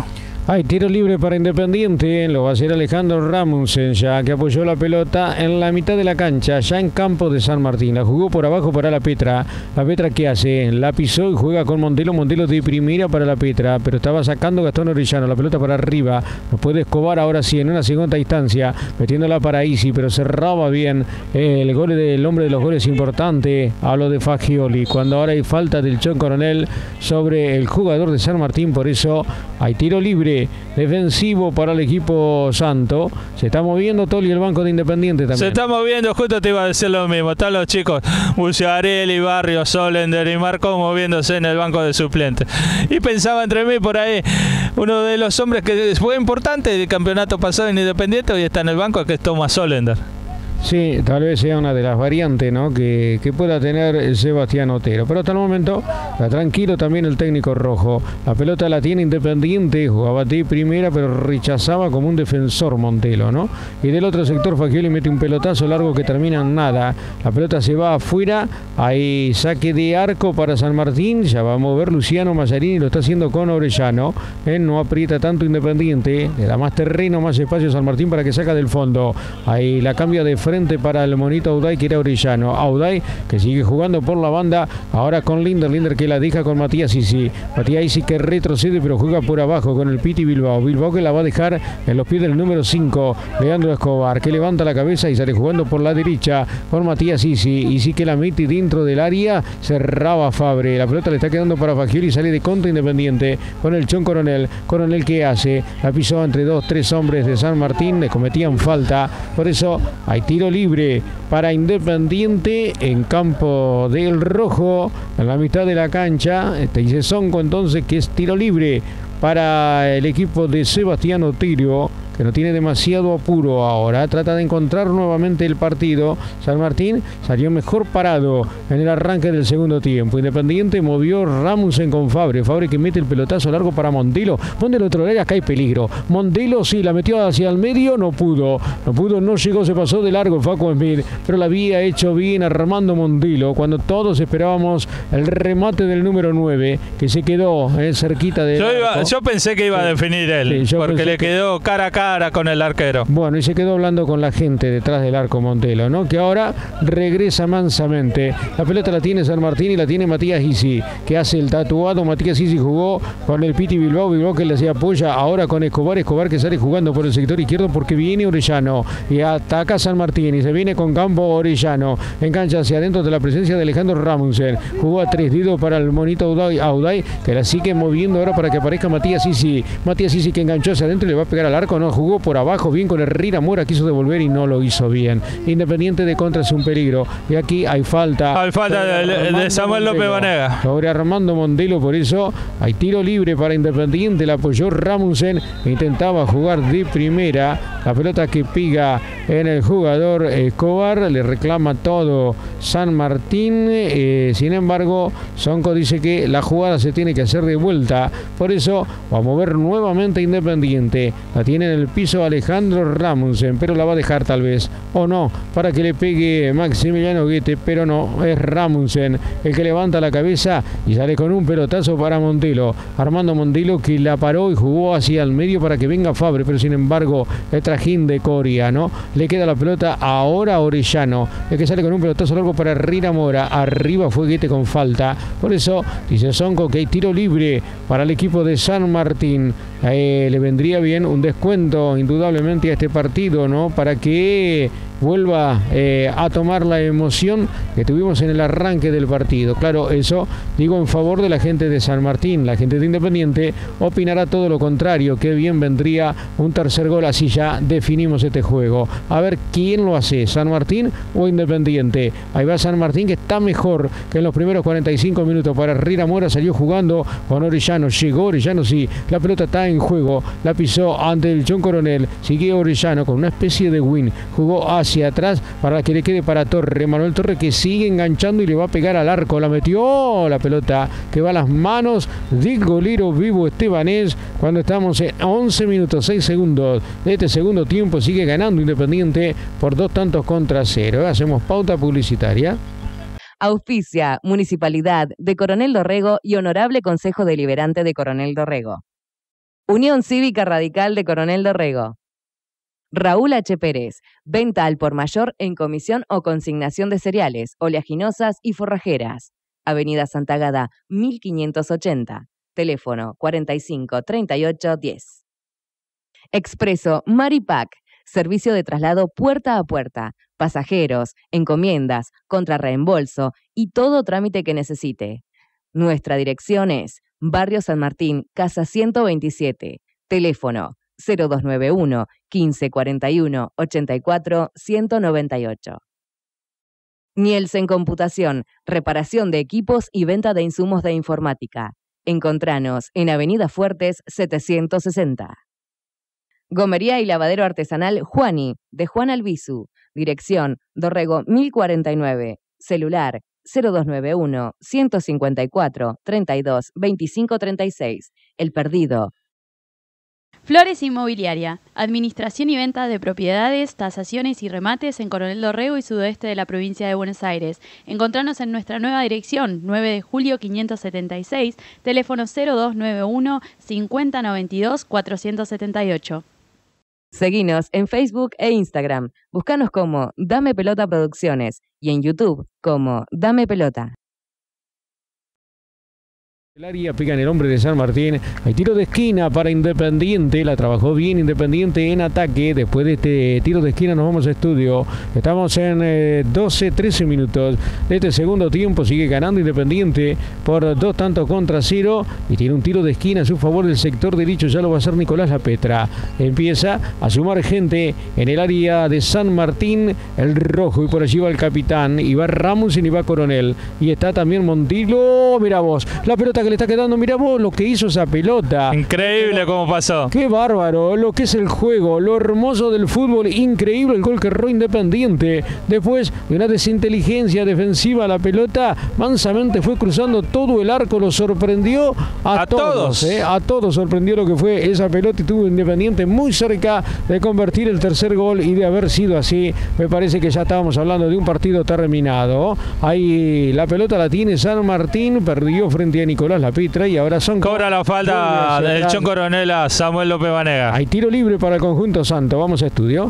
Hay tiro libre para Independiente, lo va a hacer Alejandro Rasmussen, ya que apoyó la pelota en la mitad de la cancha, ya en campo de San Martín. La jugó por abajo para la Petra. La Petra, ¿qué hace? La pisó y juega con Montelo. Montelo de primera para la Petra, pero estaba sacando Gastón Orellano. La pelota para arriba, lo puede Escobar ahora sí en una segunda instancia, metiéndola para Isi, pero cerraba bien el gol del hombre de los goles importante. Hablo de Fagioli, cuando ahora hay falta del Chon Coronel sobre el jugador de San Martín, por eso hay tiro libre defensivo para el equipo santo. Se está moviendo Toli el banco de Independiente también. Se está moviendo, justo te iba a decir lo mismo. Están los chicos Buciarelli, Barrios, Solender y Marco moviéndose en el banco de suplentes. Y pensaba entre mí por ahí, uno de los hombres que fue importante del campeonato pasado en Independiente, hoy está en el banco, que es Tomás Solender. Sí, tal vez sea una de las variantes, ¿no?, que pueda tener el Sebastián Otero. Pero hasta el momento está tranquilo también el técnico rojo. La pelota la tiene Independiente, jugaba de primera, pero rechazaba como un defensor Montelo, ¿no? Y del otro sector Fagioli mete un pelotazo largo que termina en nada. La pelota se va afuera, hay saque de arco para San Martín. Ya va a mover Luciano Mazarini, lo está haciendo con Orellano. No aprieta tanto Independiente, le da más terreno, más espacio a San Martín para que saca del fondo. Ahí la cambia de frente para el monito Auday, que era Orellano. Auday que sigue jugando por la banda, ahora con Linder que la deja con Matías Isi. Matías Isi que retrocede pero juega por abajo con el Piti Bilbao. Bilbao que la va a dejar en los pies del número 5, Leandro Escobar, que levanta la cabeza y sale jugando por la derecha con Matías Isi. Isi que la mete dentro del área, cerraba Fabre. La pelota le está quedando para Fagioli y sale de contra Independiente con el Chon Coronel. Coronel que hace, la pisó entre 2-3 hombres de San Martín, le cometían falta, por eso hay tiro libre para Independiente en campo del rojo, en la mitad de la cancha. Dice Sonco entonces que es tiro libre para el equipo de Sebastián Otero, que no tiene demasiado apuro ahora. Trata de encontrar nuevamente el partido. San Martín salió mejor parado en el arranque del segundo tiempo. Independiente movió Rasmussen con Fabre. Fabre que mete el pelotazo largo para Montelo. Montelo otro área, acá hay peligro. Montelo sí, la metió hacia el medio, no pudo, no llegó, se pasó de largo Facu Smith, pero la había hecho bien Armando Montelo, cuando todos esperábamos el remate del número 9, que se quedó cerquita de... Yo pensé que iba a definir él, porque le quedó cara a cara con el arquero. Bueno, y se quedó hablando con la gente detrás del arco Montelo, ¿no?, que ahora regresa mansamente. La pelota la tiene San Martín y la tiene Matías Isi, que hace el tatuado. Matías Isi jugó con el Piti Bilbao, Bilbao que le hacía apoya ahora con Escobar, Escobar que sale jugando por el sector izquierdo porque viene Orellano y ataca San Martín y se viene con campo Orellano, engancha hacia adentro de la presencia de Alejandro Rasmussen. Jugó a 3 dedos para el monito Auday, que la sigue moviendo ahora para que aparezca Matías Isi. Matías Isi que enganchó hacia adentro y le va a pegar al arco, no, jugó por abajo bien con Herrera Mora, quiso devolver y no lo hizo bien. Independiente de contra es un peligro y aquí hay falta. Hay falta de Samuel López Vanega sobre Armando Montelo, por eso hay tiro libre para Independiente. La apoyó Rasmussen, intentaba jugar de primera, la pelota que piga en el jugador Escobar, le reclama todo San Martín. Sin embargo, Sonco dice que la jugada se tiene que hacer de vuelta, por eso va a mover nuevamente Independiente. La tiene en el piso Alejandro Rasmussen, pero la va a dejar tal vez, o no, para que le pegue Maximiliano Guete, pero no, es Rasmussen el que levanta la cabeza y sale con un pelotazo para Montelo. Armando Montelo que la paró y jugó hacia el medio para que venga Fabre, pero sin embargo el trajín de Coria, ¿no? Le queda la pelota ahora a Orellano, el que sale con un pelotazo largo para Herrera Mora. Arriba fue Guete con falta, por eso dice Sonco que hay tiro libre para el equipo de San Martín. Le vendría bien un descuento indudablemente a este partido, ¿no?, para que vuelva a tomar la emoción que tuvimos en el arranque del partido. Claro, eso digo en favor de la gente de San Martín. La gente de Independiente opinará todo lo contrario, que bien vendría un tercer gol, así ya definimos este juego. A ver quién lo hace, San Martín o Independiente. Ahí va San Martín, que está mejor que en los primeros 45 minutos. Para Herrera Mora, salió jugando con Orellano, llegó Orellano, sí, la pelota está en juego, la pisó ante el Chon Coronel, sigue Orellano con una especie de win, jugó hacia atrás para que le quede para Torre, Manuel Torre, que sigue enganchando y le va a pegar al arco, la metió, la pelota que va a las manos del golero vivo estebanés, cuando estamos en 11 minutos 6 segundos de este segundo tiempo. Sigue ganando Independiente por 2-0. Hacemos pauta publicitaria. Auspicia Municipalidad de Coronel Dorrego y Honorable Consejo Deliberante de Coronel Dorrego. Unión Cívica Radical de Coronel Dorrego. Raúl H. Pérez, venta al por mayor en comisión o consignación de cereales, oleaginosas y forrajeras. Avenida Santa Agata, 1580. Teléfono 45 38 10. Expreso Maripac, servicio de traslado puerta a puerta, pasajeros, encomiendas, contrarreembolso y todo trámite que necesite. Nuestra dirección es Barrio San Martín, Casa 127. Teléfono 0291 1541 84 198. Nielsen Computación, reparación de equipos y venta de insumos de informática. Encontranos en Avenida Fuertes 760. Gomería y lavadero artesanal Juani, de Juan Albizu. Dirección Dorrego 1049. Celular 0291 154 32 25 36. El Perdido. Flores Inmobiliaria, administración y venta de propiedades, tasaciones y remates en Coronel Dorrego y sudoeste de la provincia de Buenos Aires. Encontranos en nuestra nueva dirección, 9 de julio 576, teléfono 0291 5092 478. Seguinos en Facebook e Instagram. Búscanos como Dame Pelota Producciones y en YouTube como Dame Pelota. El área pega en el hombre de San Martín. Hay tiro de esquina para Independiente. La trabajó bien Independiente en ataque. Después de este tiro de esquina nos vamos a estudio. Estamos en 12-13 minutos de este segundo tiempo. Sigue ganando Independiente por 2 tantos contra 0. Y tiene un tiro de esquina a su favor del sector derecho. Ya lo va a hacer Nicolás Lapetra. Empieza a sumar gente en el área de San Martín. El rojo. Y por allí va el capitán. Y va Ramusen y va Coronel. Y está también Montilo. Mira vos. La pelota que le está quedando, mira vos lo que hizo esa pelota. Increíble cómo pasó. Qué bárbaro, lo que es el juego, lo hermoso del fútbol, increíble el gol que erró Independiente. Después de una desinteligencia defensiva, la pelota mansamente fue cruzando todo el arco, lo sorprendió a todos. A todos sorprendió lo que fue esa pelota y tuvo Independiente muy cerca de convertir el tercer gol y de haber sido así, me parece que ya estábamos hablando de un partido terminado. Ahí la pelota la tiene San Martín, perdió frente a Nicolás Lapetra y ahora son... Cobra la falta del Chon Coronel a Samuel López Vanega. Hay tiro libre para el conjunto santo. Vamos a estudio.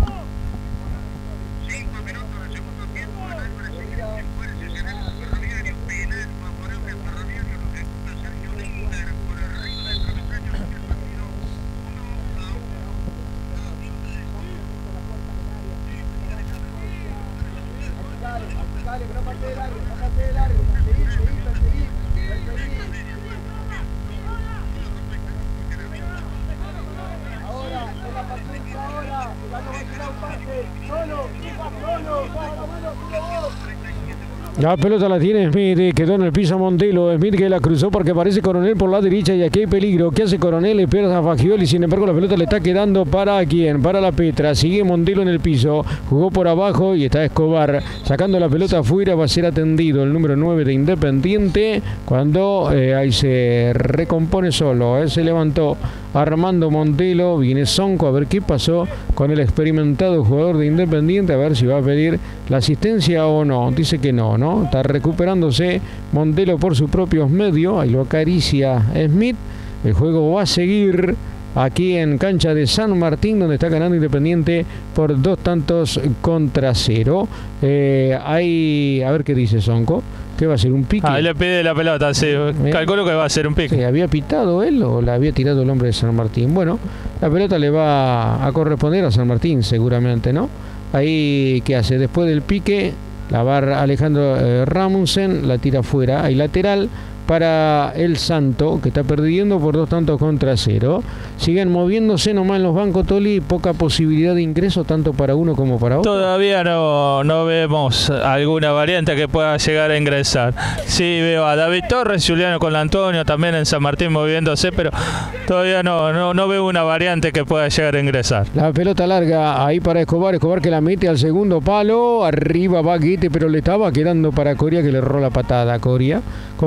La pelota la tiene Smith, quedó en el piso Montelo. Smith que la cruzó porque parece Coronel por la derecha y aquí hay peligro. ¿Qué hace Coronel? Espera a Fagioli, sin embargo la pelota le está quedando para quién, para Lapetra. Sigue Montelo en el piso, jugó por abajo y está Escobar sacando la pelota afuera. Va a ser atendido el número 9 de Independiente cuando ahí se recompone solo. Se levantó Armando Montelo, viene Sonco a ver qué pasó con el experimentado jugador de Independiente, a ver si va a pedir la asistencia o no. Dice que no, ¿no? Está recuperándose Montelo por sus propios medios, ahí lo acaricia Smith. El juego va a seguir aquí en cancha de San Martín, donde está ganando Independiente por 2 tantos contra 0. Hay, a ver qué dice Sonco. ¿Qué va a ser? ¿Un pique? Ahí le pide la pelota, sí. Calculo que va a ser un pique. ¿Había pitado él o la había tirado el hombre de San Martín? Bueno, la pelota le va a corresponder a San Martín seguramente, ¿no? Ahí, ¿qué hace? Después del pique, la va Alejandro Ramusen, la tira fuera, hay lateral para el Santo, que está perdiendo por 2 tantos contra 0. Siguen moviéndose nomás en los bancos, Toli, poca posibilidad de ingreso tanto para uno como para otro. Todavía no vemos alguna variante que pueda llegar a ingresar. Sí, veo a David Torres, Juliano con Antonio también en San Martín moviéndose, pero todavía no veo una variante que pueda llegar a ingresar. La pelota larga ahí para Escobar que la mete al segundo palo, arriba va Guete, pero le estaba quedando para Coria, que le erró la patada a Coria, como un campeón.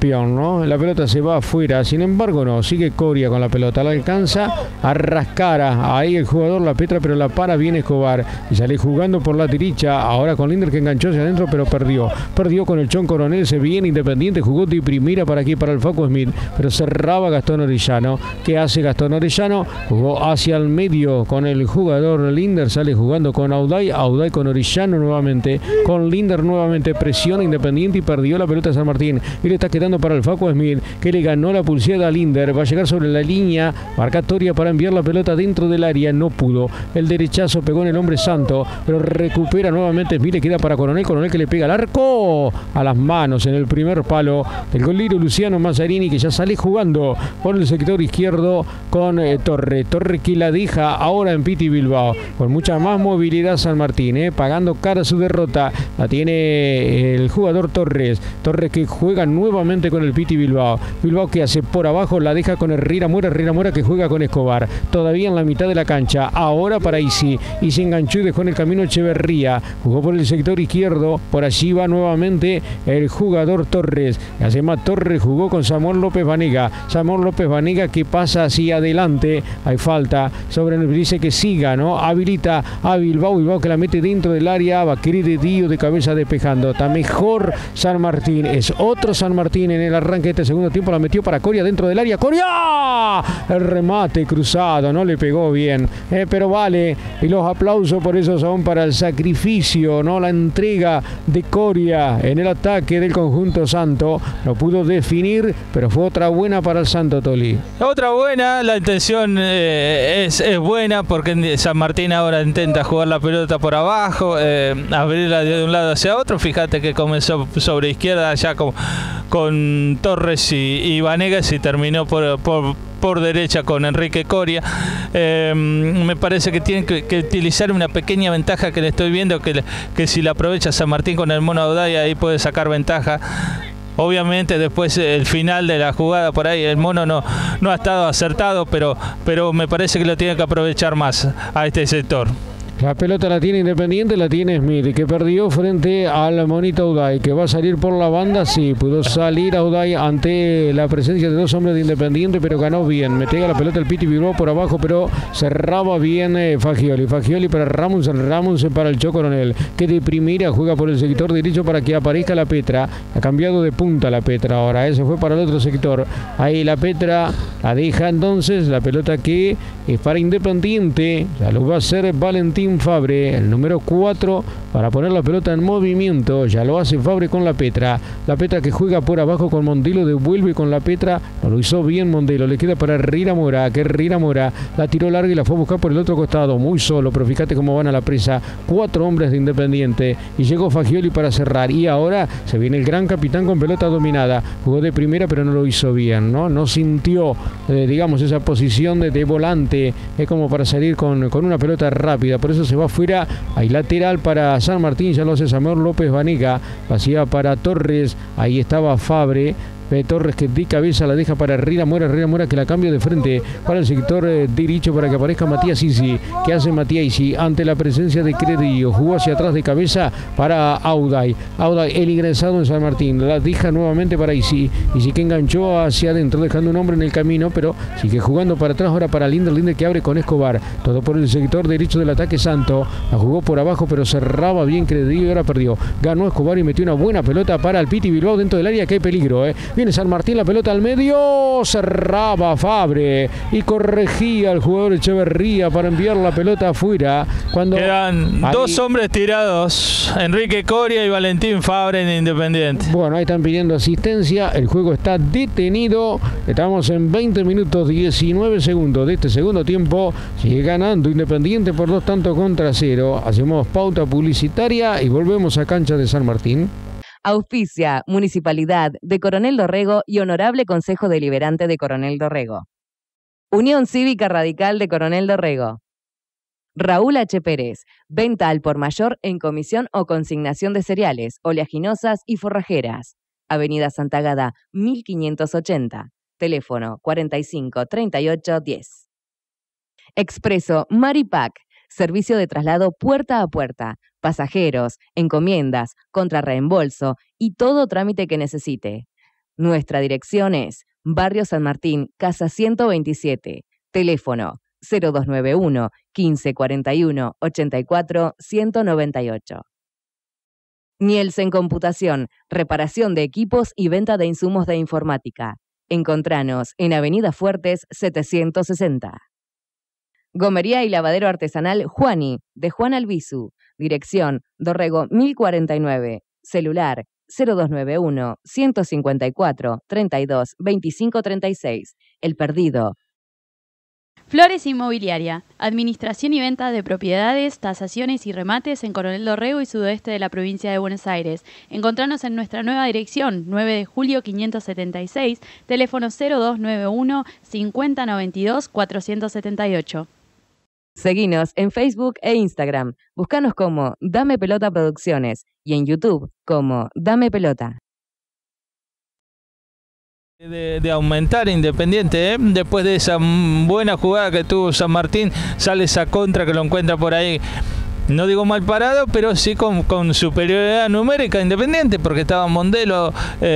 campeón, ¿no? La pelota se va afuera, sin embargo no, sigue Coria con la pelota, la alcanza a rascar ahí el jugador La Petra, pero la para bien Escobar y sale jugando por la derecha, ahora con Linder que enganchó hacia adentro, pero perdió con el Chon Coronel, se viene Independiente, jugó de primera para aquí, para el Facu Smith, pero cerraba Gastón Orellano. ¿Qué hace Gastón Orellano? Jugó hacia el medio con el jugador Linder, sale jugando con Auday con Orellano nuevamente, con Linder nuevamente, presiona Independiente y perdió la pelota de San Martín, y le está quedando para el Facu Smith, que le ganó la pulseada a Linder, va a llegar sobre la línea marcatoria para enviar la pelota dentro del área, no pudo, el derechazo pegó en el hombre santo, pero recupera nuevamente Smith, le queda para Coronel que le pega al arco, a las manos en el primer palo del golero Luciano Mazzarini, que ya sale jugando por el sector izquierdo con Torre que la deja ahora en Piti Bilbao, con mucha más movilidad San Martín, pagando cara a su derrota, la tiene el jugador Torres que juega nuevamente con el Piti Bilbao que hace por abajo, la deja con Herrera Mora que juega con Escobar, todavía en la mitad de la cancha, ahora para Isi enganchó y dejó en el camino Echeverría, jugó por el sector izquierdo, por allí va nuevamente el jugador Torres, además Torres jugó con Samuel López Vanega que pasa hacia adelante, hay falta sobre el, dice que siga, ¿no? Habilita a Bilbao que la mete dentro del área, va a querer de Dio de cabeza despejando, está mejor San Martín, es otro San Martín en el arranque de este segundo tiempo, la metió para Coria dentro del área, Coria, el remate cruzado, no le pegó bien, pero vale, y los aplausos por eso son para el sacrificio, ¿no? La entrega de Coria en el ataque del conjunto santo, no pudo definir, pero fue otra buena para el Santo, Toli. Otra buena, la intención es buena, porque San Martín ahora intenta jugar la pelota por abajo, abrirla de un lado hacia otro. Fíjate que comenzó sobre izquierda ya con Torres y Vanegas y terminó por derecha con Enrique Coria. Me parece que tienen que utilizar una pequeña ventaja que le estoy viendo, que si la aprovecha San Martín con el Mono Auday, ahí puede sacar ventaja. Obviamente después el final de la jugada por ahí el Mono no ha estado acertado, pero me parece que lo tiene que aprovechar más a este sector. La pelota la tiene Independiente, la tiene Smith, que perdió frente al Monito Auday, que va a salir por la banda, sí, pudo salir Auday ante la presencia de dos hombres de Independiente, pero ganó bien, metía la pelota el Piti Bilbao por abajo, pero cerraba bien Fagioli para Ramos para el Cho Coronel, que de primera juega por el sector derecho para que aparezca La Petra, ha cambiado de punta La Petra ahora, eso fue para el otro sector, ahí La Petra la deja entonces, la pelota que es para Independiente, ya lo va a hacer Valentín Fabre, el número 4, para poner la pelota en movimiento, ya lo hace Fabre con La Petra que juega por abajo con Mondelo, devuelve con La Petra, no lo hizo bien Mondelo, le queda para Herrera Mora, la tiró larga y la fue a buscar por el otro costado, muy solo, pero fíjate cómo van a la presa, 4 hombres de Independiente, y llegó Fagioli para cerrar, y ahora se viene el gran capitán con pelota dominada, jugó de primera pero no lo hizo bien, no sintió, digamos, esa posición de volante, es como para salir con una pelota rápida, por eso se va fuera, hay lateral para San Martín, ya lo hace Samuel López Vanega, vacía para Torres, ahí estaba Fabre, Torres que de cabeza la deja para Herrera Mora que la cambia de frente para el sector derecho para que aparezca Matías Isi, que hace Matías Isi ante la presencia de Credillo, jugó hacia atrás de cabeza para Auday, el ingresado en San Martín, la deja nuevamente para Isi que enganchó hacia adentro dejando un hombre en el camino, pero sigue jugando para atrás ahora para Linder que abre con Escobar, todo por el sector derecho del ataque santo, la jugó por abajo pero cerraba bien Credillo y ahora perdió, ganó Escobar y metió una buena pelota para el Piti Bilbao dentro del área, que hay peligro, Viene San Martín, la pelota al medio, cerraba Fabre y corregía al jugador Echeverría para enviar la pelota afuera. Cuando quedan dos hombres tirados, Enrique Coria y Valentín Fabre en Independiente. Bueno, ahí están pidiendo asistencia, el juego está detenido, estamos en 20 minutos 19 segundos de este segundo tiempo, sigue ganando Independiente por 2-0. Hacemos pauta publicitaria y volvemos a cancha de San Martín. Auspicia Municipalidad de Coronel Dorrego y Honorable Consejo Deliberante de Coronel Dorrego. Unión Cívica Radical de Coronel Dorrego. Raúl H. Pérez, venta al por mayor en comisión o consignación de cereales, oleaginosas y forrajeras. Avenida Santa Agada, 1580. Teléfono 45 38 10. Expreso Maripac. Servicio de traslado puerta a puerta, pasajeros, encomiendas, contrarreembolso y todo trámite que necesite. Nuestra dirección es Barrio San Martín, Casa 127. Teléfono 0291 1541 84 198. Nielsen Computación, reparación de equipos y venta de insumos de informática. Encontranos en Avenida Fuertes 760. Gomería y lavadero artesanal Juani, de Juan Albizu. Dirección Dorrego 1049. Celular 0291 154 32 25 36. El Perdido. Flores Inmobiliaria, administración y venta de propiedades, tasaciones y remates en Coronel Dorrego y sudoeste de la provincia de Buenos Aires. Encontranos en nuestra nueva dirección, 9 de julio 576, teléfono 0291 5092 478. Seguinos en Facebook e Instagram. Búscanos como Dame Pelota Producciones y en YouTube como Dame Pelota. De aumentar Independiente, después de esa buena jugada que tuvo San Martín, sale esa contra que lo encuentra por ahí, no digo mal parado, pero sí con superioridad numérica Independiente, porque estaba Mondelo,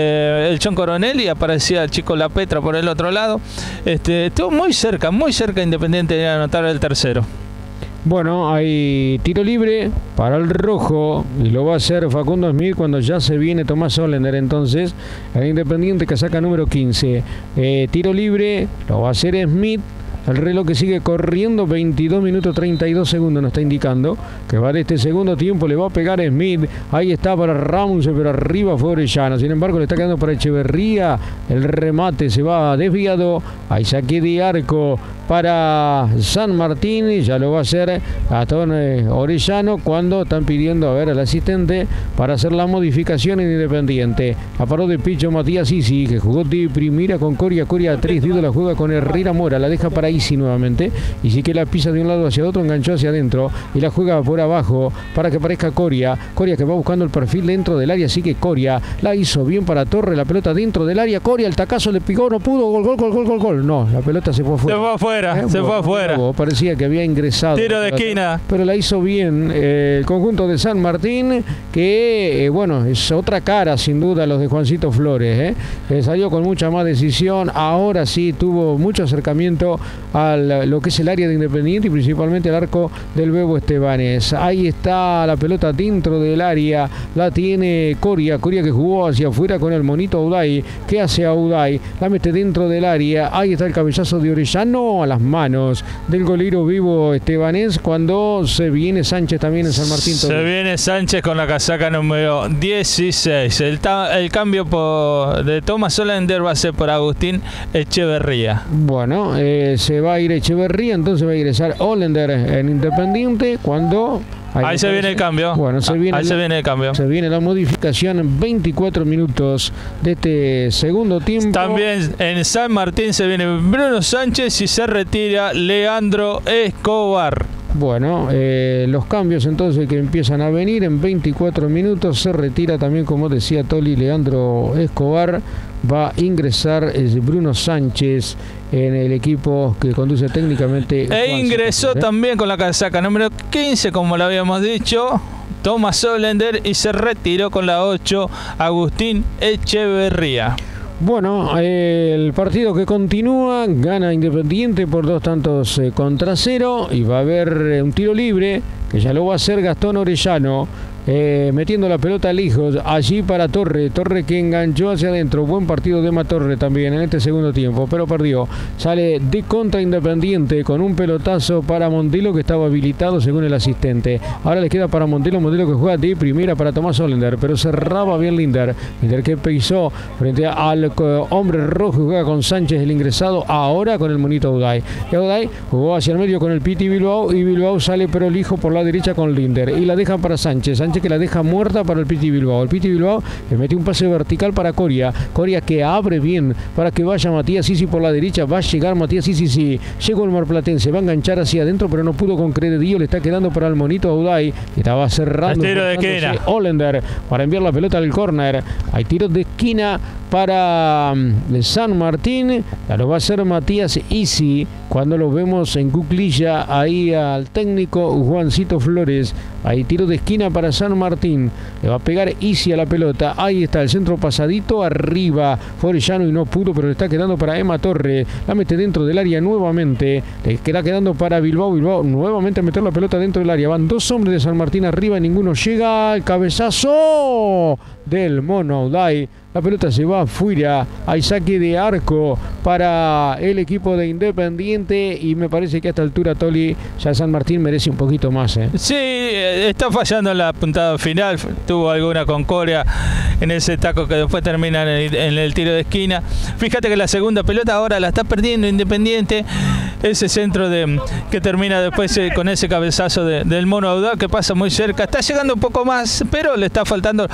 el Chon Coronel y aparecía el chico La Petra por el otro lado. Estuvo muy cerca Independiente de anotar el tercero. Bueno, hay tiro libre para el rojo y lo va a hacer Facundo Smith cuando ya se viene Tomás Olender. Entonces, el Independiente que saca número 15. Tiro libre lo va a hacer Smith. El reloj que sigue corriendo, 22 minutos 32 segundos nos está indicando que va de este segundo tiempo, le va a pegar Smith. Ahí está para Ramos, pero arriba fue Orellano. Sin embargo, le está quedando para Echeverría. El remate se va desviado. Hay saque de arco para San Martín. Ya lo va a hacer Gastón Orellano cuando están pidiendo al asistente para hacer la modificación en Independiente. A paro de pecho Matías Isi, que jugó de primera con Coria. Coria 3, Dido la juega con Herrera Mora. La deja para Isi nuevamente. Isi que la pisa de un lado hacia otro, enganchó hacia adentro y la juega por abajo para que aparezca Coria. Coria que va buscando el perfil dentro del área. Así que Coria la hizo bien para Torre. La pelota dentro del área. Coria, el tacazo le picó, no pudo. Gol. No, la pelota se fue afuera. Se fue afuera. Parecía que había ingresado. Tiro de esquina. Pero la hizo bien el conjunto de San Martín, que es otra cara sin duda los de Juancito Flores. Salió con mucha más decisión. Ahora sí tuvo mucho acercamiento a lo que es el área de Independiente y principalmente al arco del Bebo Estebanés. Ahí está la pelota dentro del área. La tiene Coria que jugó hacia afuera con el monito Auday. ¿Qué hace Auday? La mete dentro del área. Ahí está el cabezazo de Orellano a las manos del golero Bebo Estebanés cuando se viene Sánchez también en San Martín. Se viene Sánchez con la casaca número 16. El cambio de Tomás Olender va a ser por Agustín Echeverría. Bueno, se va a ir Echeverría, entonces va a ingresar Olender en Independiente cuando... Ahí se viene el cambio. Bueno, se viene el cambio. Se viene la modificación en 24 minutos de este segundo tiempo. También en San Martín se viene Bruno Sánchez y se retira Leandro Escobar. Bueno, los cambios entonces que empiezan a venir en 24 minutos. Se retira también, como decía Toli, Leandro Escobar. Va a ingresar Bruno Sánchez en el equipo que conduce técnicamente. Ingresó también con la casaca número 15, como lo habíamos dicho, Tomás Olender, y se retiró con la 8 Agustín Echeverría. Bueno, el partido que continúa, gana Independiente por 2 contra 0 y va a haber un tiro libre que ya lo va a hacer Gastón Orellano. Metiendo la pelota lejos allí para Torre que enganchó hacia adentro. Buen partido de Matorre también en este segundo tiempo, pero perdió. Sale de contra Independiente con un pelotazo para Mondelo, que estaba habilitado según el asistente. Ahora le queda para Mondelo que juega de primera para Tomás Olender, pero cerraba bien Linder que pisó frente al hombre rojo, juega con Sánchez el ingresado, ahora con el monito Auday. Y Auday jugó hacia el medio con el Piti Bilbao y Bilbao sale prolijo por la derecha con Linder y la dejan para Sánchez que la deja muerta para el Piti Bilbao. El Piti Bilbao le mete un pase vertical para Coria que abre bien para que vaya Matías Isi por la derecha. Va a llegar Matías Isi, sí. Llegó el marplatense, va a enganchar hacia adentro, pero no pudo con Crededillo. Le está quedando para el monito Auday, que estaba cerrando. Tiro de esquina. Olender para enviar la pelota al córner. Hay tiros de esquina para San Martín. Ya lo va a hacer Matías Isi cuando lo vemos en cuclilla ahí al técnico Juancito Flores. Hay tiro de esquina para San San Martín. Le va a pegar Isi a la pelota. Ahí está el centro pasadito arriba. Fue Orellano y no pudo, pero le está quedando para Emma Torres. La mete dentro del área nuevamente. Le queda quedando para Bilbao. Bilbao nuevamente a meter la pelota dentro del área. Van dos hombres de San Martín arriba y ninguno llega. El cabezazo del Mono Auday. La pelota se va afuera. Hay saque de arco para el equipo de Independiente. Y me parece que a esta altura, Toli, ya San Martín merece un poquito más. Sí, está fallando en la puntada final. Tuvo alguna con Coria en ese taco que después termina en el tiro de esquina. Fíjate que la segunda pelota ahora la está perdiendo Independiente. Ese centro que termina después con ese cabezazo del Mono Auday, que pasa muy cerca. Está llegando un poco más, pero le está faltando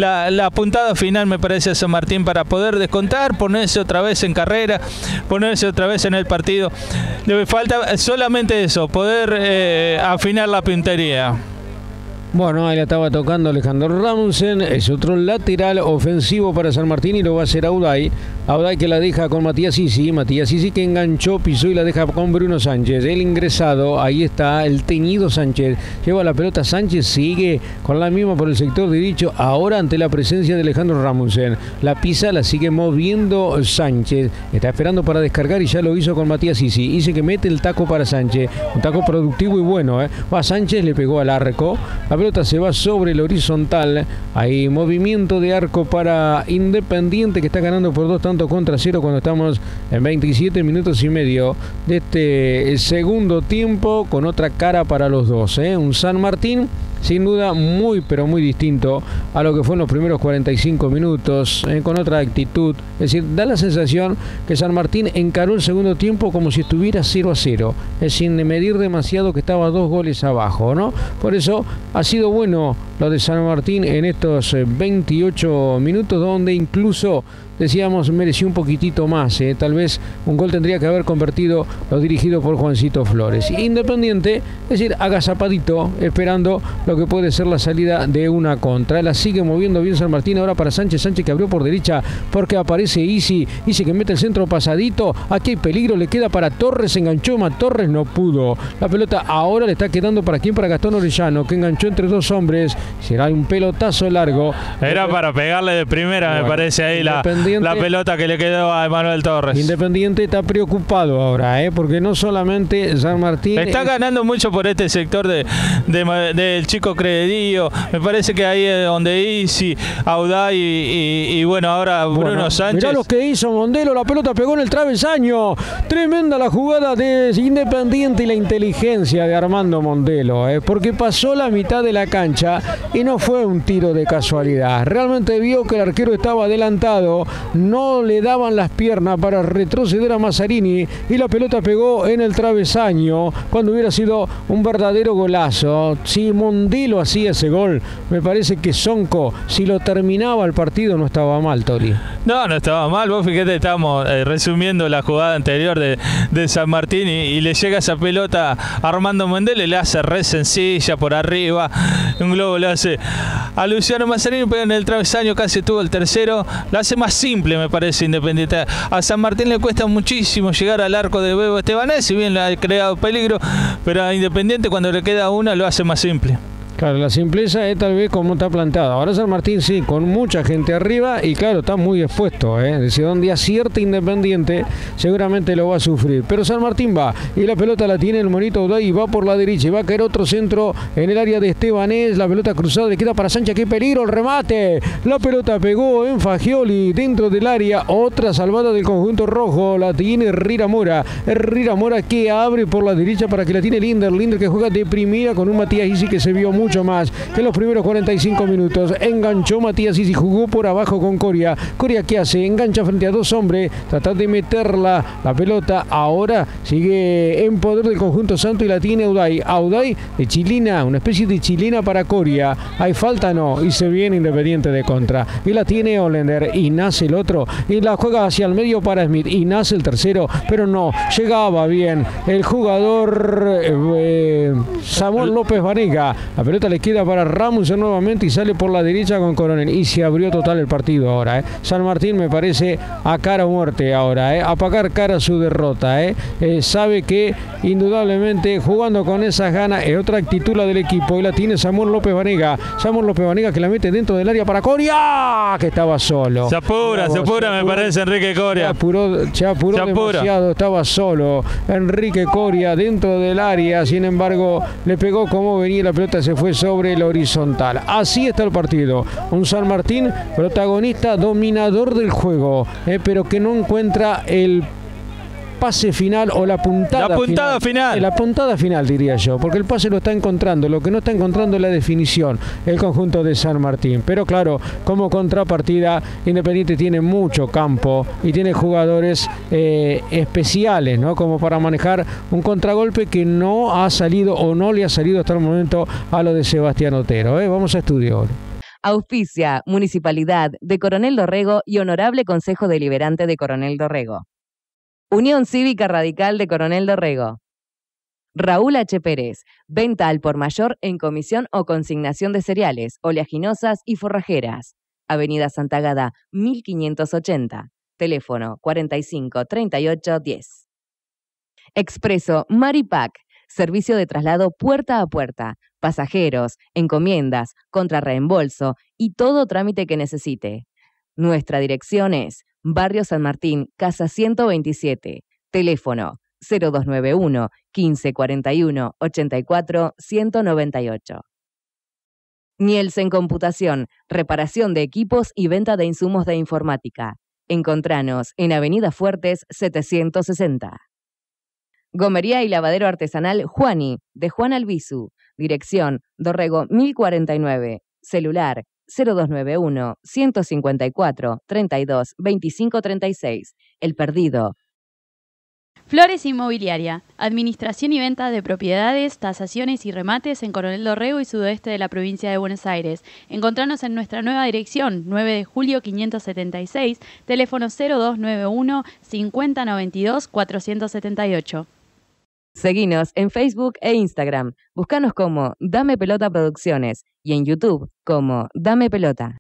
la puntada final, me parece, a San Martín para poder descontar, ponerse otra vez en carrera, ponerse otra vez en el partido. Le falta solamente eso, poder afinar la puntería. Bueno, ahí la estaba tocando Alejandro Rasmussen. Es otro lateral ofensivo para San Martín y lo va a hacer Auday. Auday que la deja con Matías Isi. Matías Isi que enganchó, pisó y la deja con Bruno Sánchez. El ingresado, ahí está el teñido Sánchez. Lleva la pelota Sánchez, sigue con la misma por el sector derecho. Ahora ante la presencia de Alejandro Rasmussen. La pisa, la sigue moviendo Sánchez. Está esperando para descargar y ya lo hizo con Matías Isi. Isi que mete el taco para Sánchez. Un taco productivo y bueno. Va Sánchez, le pegó al arco. La pelota se va sobre el horizontal. Hay movimiento de arco para Independiente, que está ganando por 2-0 cuando estamos en 27 minutos y medio de este segundo tiempo, con otra cara para los dos. Un San Martín sin duda muy pero muy distinto a lo que fue en los primeros 45 minutos, con otra actitud. Es decir, da la sensación que San Martín encaró el segundo tiempo como si estuviera 0-0, sin medir demasiado, que estaba 2 goles abajo, ¿no? Por eso ha sido bueno lo de San Martín en estos 28 minutos, donde incluso decíamos mereció un poquitito más. Tal vez un gol tendría que haber convertido lo dirigido por Juancito Flores. Independiente, es decir, agazapadito, esperando lo que puede ser la salida de una contra. La sigue moviendo bien San Martín ahora para Sánchez. Sánchez que abrió por derecha porque aparece Isi. Isi que mete el centro pasadito. Aquí hay peligro, le queda para Torres. Enganchó Torres, no pudo. La pelota ahora le está quedando para quién, para Gastón Orellano, que enganchó entre dos hombres. Será un pelotazo largo. Era para pegarle de primera, bueno, me parece ahí la pelota que le quedó a Emanuel Torres. Independiente está preocupado ahora, porque no solamente San Martín está ganando mucho por este sector del chico Credillo. Me parece que ahí es donde Isi, Auday y bueno, ahora Bruno Sánchez. Mirá lo que hizo Mondelo, la pelota pegó en el travesaño. Tremenda la jugada de Independiente y la inteligencia de Armando Mondelo, porque pasó la mitad de la cancha y no fue un tiro de casualidad. Realmente vio que el arquero estaba adelantado, no le daban las piernas para retroceder a Mazzarini y la pelota pegó en el travesaño cuando hubiera sido un verdadero golazo. Si Mondelo hacía ese gol, me parece que Sonco, si lo terminaba el partido, no estaba mal, Tori. No estaba mal. Vos fíjate, estábamos resumiendo la jugada anterior de San Martín y le llega esa pelota a Armando Mondelo, le hace re sencilla por arriba, un globo le hace a Luciano Mazzarini, pega en el travesaño, casi tuvo el tercero. La hace más simple, me parece, Independiente. A San Martín le cuesta muchísimo llegar al arco de Bebo Estebanés, si bien le ha creado peligro, pero a Independiente cuando le queda una lo hace más simple. Claro, la simpleza es tal vez como está plantada. Ahora San Martín sí, con mucha gente arriba y claro, está muy expuesto. Es decir, donde acierta Independiente, seguramente lo va a sufrir. Pero San Martín va y la pelota la tiene el Monito Auday y va por la derecha. Y va a caer otro centro en el área de Estebanés. La pelota cruzada le queda para Sánchez. ¡Qué peligro! El remate. La pelota pegó en Fagioli dentro del área. Otra salvada del conjunto rojo. La tiene Herrera Mora. Herrera Mora que abre por la derecha para que la tiene Linder. Linder que juega de primera con un Matías Isi que se vio mucho más que en los primeros 45 minutos. Enganchó Matías Isi, jugó por abajo con Coria. Coria que hace, engancha frente a dos hombres, trata de meterla la pelota. Ahora sigue en poder del conjunto santo y la tiene Auday. Auday de chilena, una especie de chilena para Coria. Hay falta, no, y se viene Independiente de contra. Y la tiene Hollander y nace el otro y la juega hacia el medio para Smith y nace el tercero, pero no, llegaba bien el jugador Samuel López Vanega. La pelota pelota le queda para Rasmussen nuevamente y sale por la derecha con Coronel. Y se abrió total el partido ahora. San Martín me parece a cara o muerte ahora. A pagar cara a su derrota. Sabe que indudablemente jugando con esas ganas es otra actitud la del equipo. Y la tiene Samuel López Vanega. Samuel López Vanega que la mete dentro del área para Coria, que estaba solo. Se apura, me parece Enrique Coria. Se apuró demasiado, estaba solo. Enrique Coria dentro del área, sin embargo, le pegó como venía, la pelota se fue sobre el horizontal. Así está el partido. Un San Martín protagonista, dominador del juego, pero que no encuentra el pase final o la puntada final. La puntada final, diría yo, porque el pase lo está encontrando, lo que no está encontrando es la definición, el conjunto de San Martín. Pero claro, como contrapartida, Independiente tiene mucho campo y tiene jugadores especiales, ¿no? Como para manejar un contragolpe que no ha salido o no le ha salido hasta el momento a lo de Sebastián Otero. Vamos a estudio. Auspicia Municipalidad de Coronel Dorrego y Honorable Consejo Deliberante de Coronel Dorrego. Unión Cívica Radical de Coronel Dorrego. Raúl H. Pérez, venta al por mayor en comisión o consignación de cereales, oleaginosas y forrajeras. Avenida Santa Agata, 1580. Teléfono 45 38 10. Expreso Maripac, servicio de traslado puerta a puerta, pasajeros, encomiendas, contrarreembolso y todo trámite que necesite. Nuestra dirección es Barrio San Martín, Casa 127, teléfono 0291 1541 84 198. Nielsen Computación, reparación de equipos y venta de insumos de informática. Encontranos en Avenida Fuertes 760. Gomería y lavadero artesanal Juani, de Juan Albizu, dirección Dorrego 1049, celular 0291 154 32 25 36. El Perdido. Flores Inmobiliaria, administración y venta de propiedades, tasaciones y remates en Coronel Dorrego y sudoeste de la provincia de Buenos Aires. Encontranos en nuestra nueva dirección, 9 de julio 576, teléfono 0291 5092 478. Seguinos en Facebook e Instagram. Búscanos como Dame Pelota Producciones y en YouTube como Dame Pelota.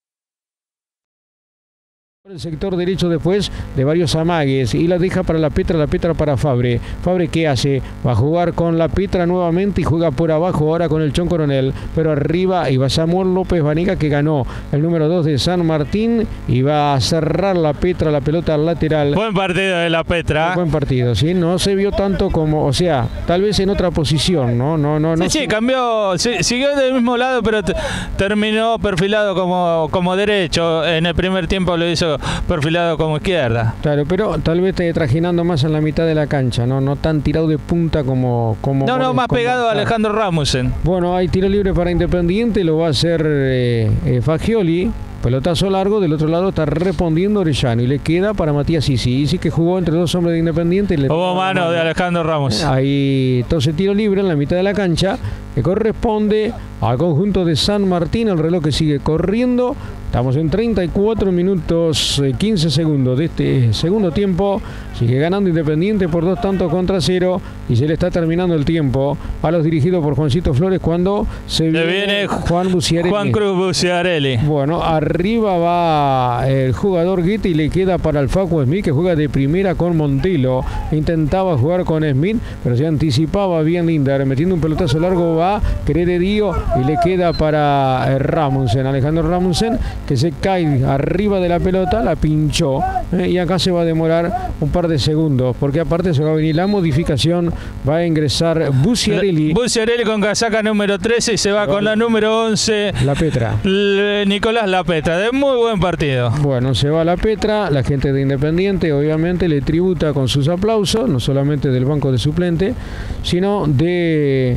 El sector derecho después de varios amagues y la deja para la Petra para Fabre. Fabre, ¿qué hace? Va a jugar con la Petra nuevamente y juega por abajo ahora con el Chon Coronel, pero arriba iba Samuel López Vanega, que ganó el número 2 de San Martín, y va a cerrar la Petra, la pelota lateral. Buen partido de la Petra. Buen partido, sí, no se vio tanto como, o sea, tal vez en otra posición, no. Sí, cambió, siguió del mismo lado, pero terminó perfilado como derecho. En el primer tiempo lo hizo perfilado como izquierda. Claro, pero tal vez trajinando más en la mitad de la cancha, no tan tirado de punta como más pegado a Alejandro Rasmussen. Bueno, hay tiro libre para Independiente, lo va a hacer Fagioli. Pelotazo largo, del otro lado está respondiendo Orellano y le queda para Matías Isi, que jugó entre dos hombres de Independiente. Hubo mano de Alejandro Ramos. Ahí entonces tiro libre en la mitad de la cancha que corresponde al conjunto de San Martín. El reloj que sigue corriendo. Estamos en 34 minutos 15 segundos de este segundo tiempo. Sigue ganando Independiente por 2-0 y se le está terminando el tiempo a los dirigidos por Juancito Flores cuando se viene Juan Buciarelli. Juan Cruz Buciarelli. Bueno, arriba va el jugador Guete y le queda para el Facu Smith, que juega de primera con Montelo. Intentaba jugar con Smith, pero se anticipaba bien Linder. Metiendo un pelotazo largo va Creredío y le queda para Rasmussen, Alejandro Rasmussen, que se cae arriba de la pelota, la pinchó, y acá se va a demorar un par de segundos, porque aparte se va a venir la modificación, va a ingresar Buciarelli. Buciarelli con casaca número 13 y se va con la número 11. La Petra. Nicolás La Petra, de muy buen partido. Bueno, se va La Petra, la gente de Independiente obviamente le tributa con sus aplausos, no solamente del banco de suplente, sino de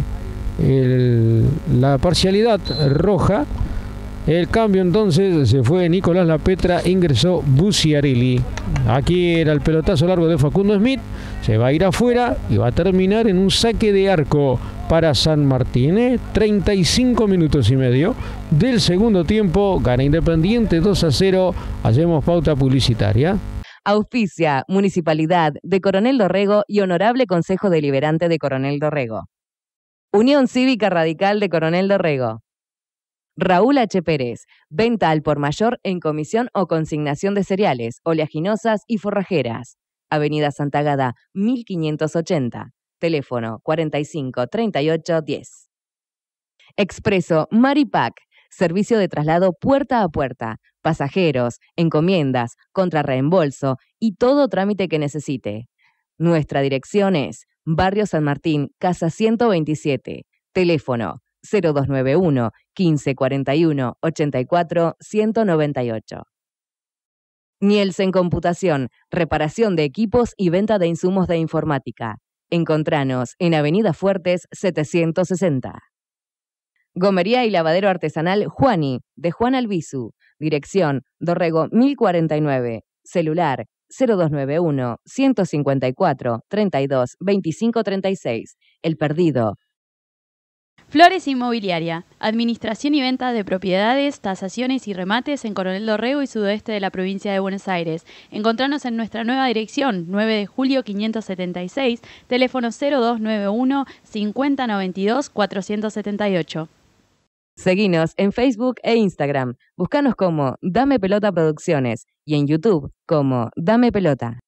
la parcialidad roja. El cambio entonces se fue Nicolás La Petra, ingresó Buciarelli. Aquí era el pelotazo largo de Facundo Smith, se va a ir afuera y va a terminar en un saque de arco para San Martín. 35 minutos y medio del segundo tiempo, gana Independiente 2-0. Hacemos pauta publicitaria. Auspicia Municipalidad de Coronel Dorrego y Honorable Consejo Deliberante de Coronel Dorrego. Unión Cívica Radical de Coronel Dorrego. Raúl H. Pérez, venta al por mayor en comisión o consignación de cereales, oleaginosas y forrajeras. Avenida Santa Agata, 1580. Teléfono 45 38 10. Expreso Maripac, servicio de traslado puerta a puerta, pasajeros, encomiendas, contrarreembolso y todo trámite que necesite. Nuestra dirección es Barrio San Martín, Casa 127. Teléfono 0291 1541 84 198. Nielsen Computación, reparación de equipos y venta de insumos de informática. Encontranos en Avenida Fuertes 760. Gomería y lavadero artesanal Juani, de Juan Albizu. Dirección Dorrego 1049. Celular 0291 154 32 25 36. El Perdido. Flores Inmobiliaria, administración y venta de propiedades, tasaciones y remates en Coronel Dorrego y sudoeste de la provincia de Buenos Aires. Encontranos en nuestra nueva dirección, 9 de julio 576, teléfono 0291 5092 478. Seguinos en Facebook e Instagram. Búscanos como Dame Pelota Producciones y en YouTube como Dame Pelota.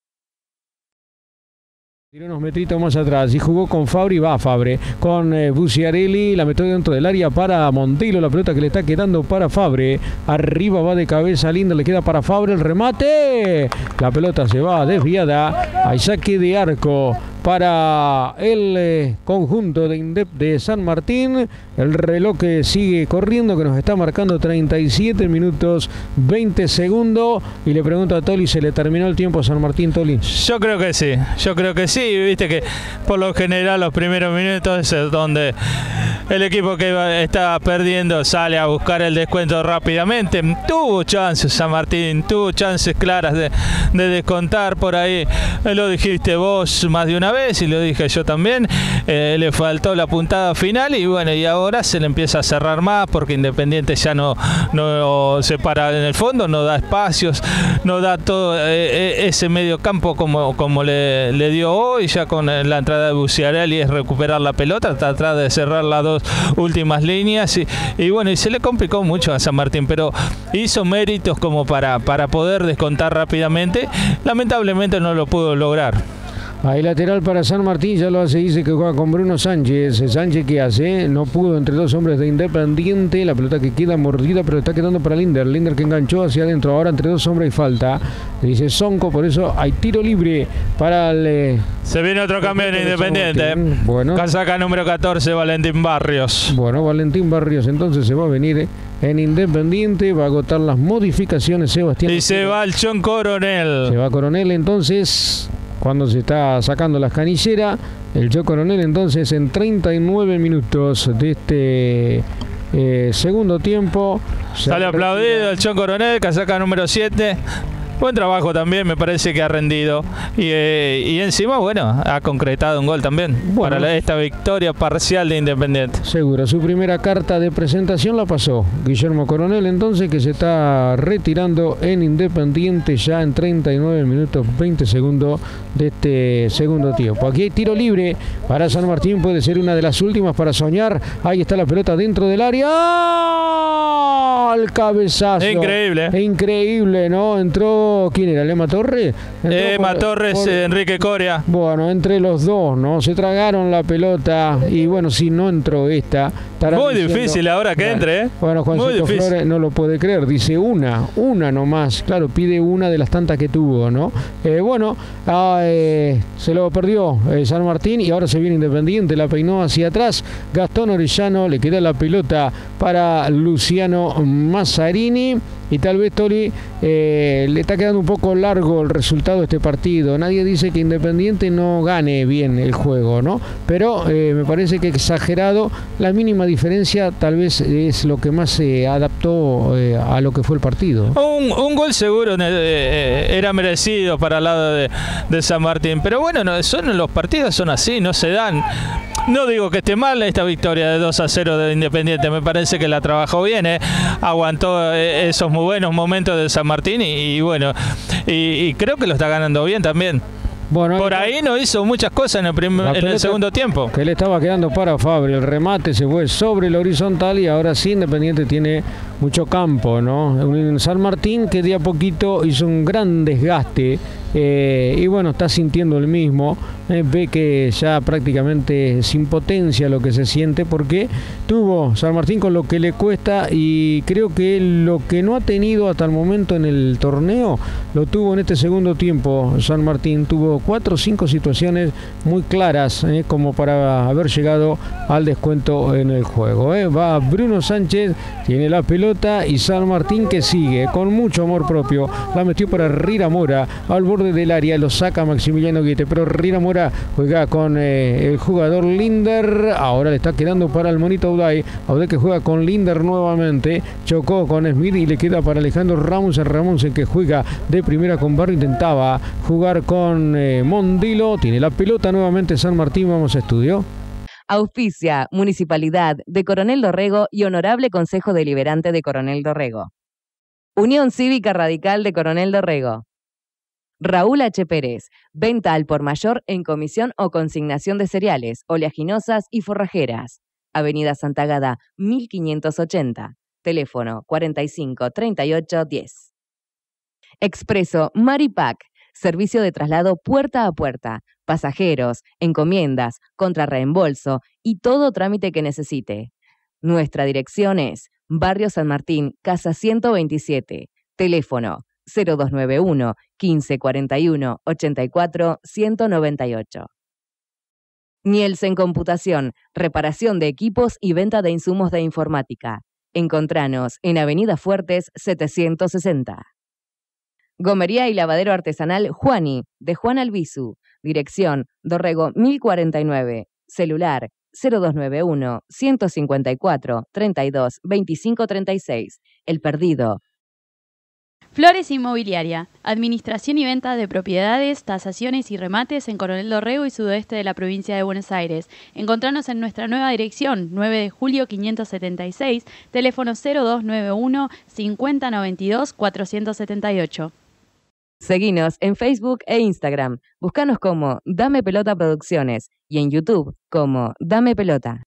Tiró unos metritos más atrás y jugó con Fabri, va Fabre, con Buciarelli, la metió dentro del área para Montelo, la pelota que le está quedando para Fabre, arriba va de cabeza, linda, le queda para Fabre, el remate, la pelota se va desviada, hay saque de arco para el conjunto de San Martín. El reloj que sigue corriendo, que nos está marcando 37 minutos 20 segundos. Y le pregunto a Toli, ¿se le terminó el tiempo a San Martín, Toli? Yo creo que sí. Viste que por lo general los primeros minutos es donde el equipo que está perdiendo sale a buscar el descuento rápidamente. Tuvo chances San Martín, tuvo chances claras de descontar por ahí. Lo dijiste vos más de una vez y lo dije yo también. Le faltó la puntada final y bueno, y ahora se le empieza a cerrar más porque Independiente ya no se para en el fondo, no da espacios, no da todo ese medio campo como le dio hoy, ya con la entrada de Buciarelli es recuperar la pelota, tratar de cerrar las dos últimas líneas y bueno, y se le complicó mucho a San Martín, pero hizo méritos como para poder descontar rápidamente. Lamentablemente no lo pudo lograr. Ahí lateral para San Martín, ya lo hace, dice que juega con Bruno Sánchez. Sánchez, ¿qué hace? No pudo entre dos hombres de Independiente. La pelota que queda mordida, pero está quedando para Linder. Linder que enganchó hacia adentro. Ahora entre dos hombres y falta. Dice Sonco, por eso hay tiro libre para el... Se viene otro cambio en Independiente. Bueno. Casaca número 14, Valentín Barrios. Bueno, Valentín Barrios entonces se va a venir en Independiente. Va a agotar las modificaciones Sebastián. Y se va el Chon Coronel. Se va Coronel entonces... Cuando se está sacando las canilleras, el Joe Coronel entonces en 39 minutos de este segundo tiempo. Sale aplaudido el Chon Coronel, casaca número 7. Buen trabajo también, me parece que ha rendido. Y encima, bueno, ha concretado un gol también para esta victoria parcial de Independiente. Seguro, su primera carta de presentación la pasó Guillermo Coronel, entonces, que se está retirando en Independiente ya en 39 minutos 20 segundos de este segundo tiempo. Aquí hay tiro libre para San Martín, puede ser una de las últimas para soñar. Ahí está la pelota dentro del área. El cabezazo. Increíble. Increíble, ¿no? Entró. ¿Quién era? ¿Lema Torres? Lema Torres, Enrique Coria. Bueno, entre los dos, ¿no? Se tragaron la pelota y bueno, si no entró esta... Muy difícil ahora que entre, ¿eh? Bueno, Juancito Flores no lo puede creer, dice una nomás. Claro, pide una de las tantas que tuvo, ¿no? Se lo perdió San Martín y ahora se viene Independiente, la peinó hacia atrás. Gastón Orellano, le queda la pelota para Luciano Mazzarini. Y tal vez Tori le está quedando un poco largo el resultado de este partido. Nadie dice que Independiente no gane bien el juego, ¿no? Pero me parece que exagerado. La mínima diferencia tal vez es lo que más se adaptó a lo que fue el partido. Un gol seguro era merecido para el lado de San Martín. Pero bueno, los partidos son así, no se dan. No digo que esté mal esta victoria de 2-0 de Independiente, me parece que la trabajó bien, aguantó esos muy buenos momentos de San Martín y bueno, y creo que lo está ganando bien también. Bueno, por ahí no hizo muchas cosas en el segundo tiempo. Que le estaba quedando para Fabri, el remate se fue sobre el horizontal y ahora sí Independiente tiene mucho campo, ¿no? Un San Martín que de a poquito hizo un gran desgaste y bueno, está sintiendo el mismo, ve que ya prácticamente sin potencia lo que se siente, porque tuvo San Martín con lo que le cuesta y creo que lo que no ha tenido hasta el momento en el torneo lo tuvo en este segundo tiempo. San Martín tuvo 4 o 5 situaciones muy claras como para haber llegado al descuento en el juego. Va Bruno Sánchez, tiene la pelota y San Martín que sigue con mucho amor propio, la metió para Rira Mora al borde del área, lo saca Maximiliano Guite, pero Rira Mora juega con el jugador Linder, ahora le está quedando para el monito Auday que juega con Linder nuevamente, chocó con Smith y le queda para Alejandro Ramonsen que juega de primera con Barrio, intentaba jugar con Mondilo, tiene la pelota nuevamente San Martín, vamos a estudio. Auspicia Municipalidad de Coronel Dorrego y Honorable Consejo Deliberante de Coronel Dorrego. Unión Cívica Radical de Coronel Dorrego. Raúl H. Pérez, venta al por mayor en comisión o consignación de cereales, oleaginosas y forrajeras. Avenida Santa Agata, 1580. Teléfono 45 38 10. Expreso Maripac, servicio de traslado puerta a puerta, pasajeros, encomiendas, contrarreembolso y todo trámite que necesite. Nuestra dirección es Barrio San Martín, Casa 127. Teléfono 0291 1541 84 198. Nielsen Computación, reparación de equipos y venta de insumos de informática. Encontranos en Avenida Fuertes 760. Gomería y lavadero artesanal Juani, de Juan Albizu. Dirección Dorrego 1049. Celular 0291 154 32 25 36. El Perdido. Flores Inmobiliaria, administración y venta de propiedades, tasaciones y remates en Coronel Dorrego y sudoeste de la provincia de Buenos Aires. Encontranos en nuestra nueva dirección, 9 de julio 576, teléfono 0291 5092 478. Seguinos en Facebook e Instagram. Búscanos como Dame Pelota Producciones y en YouTube como Dame Pelota.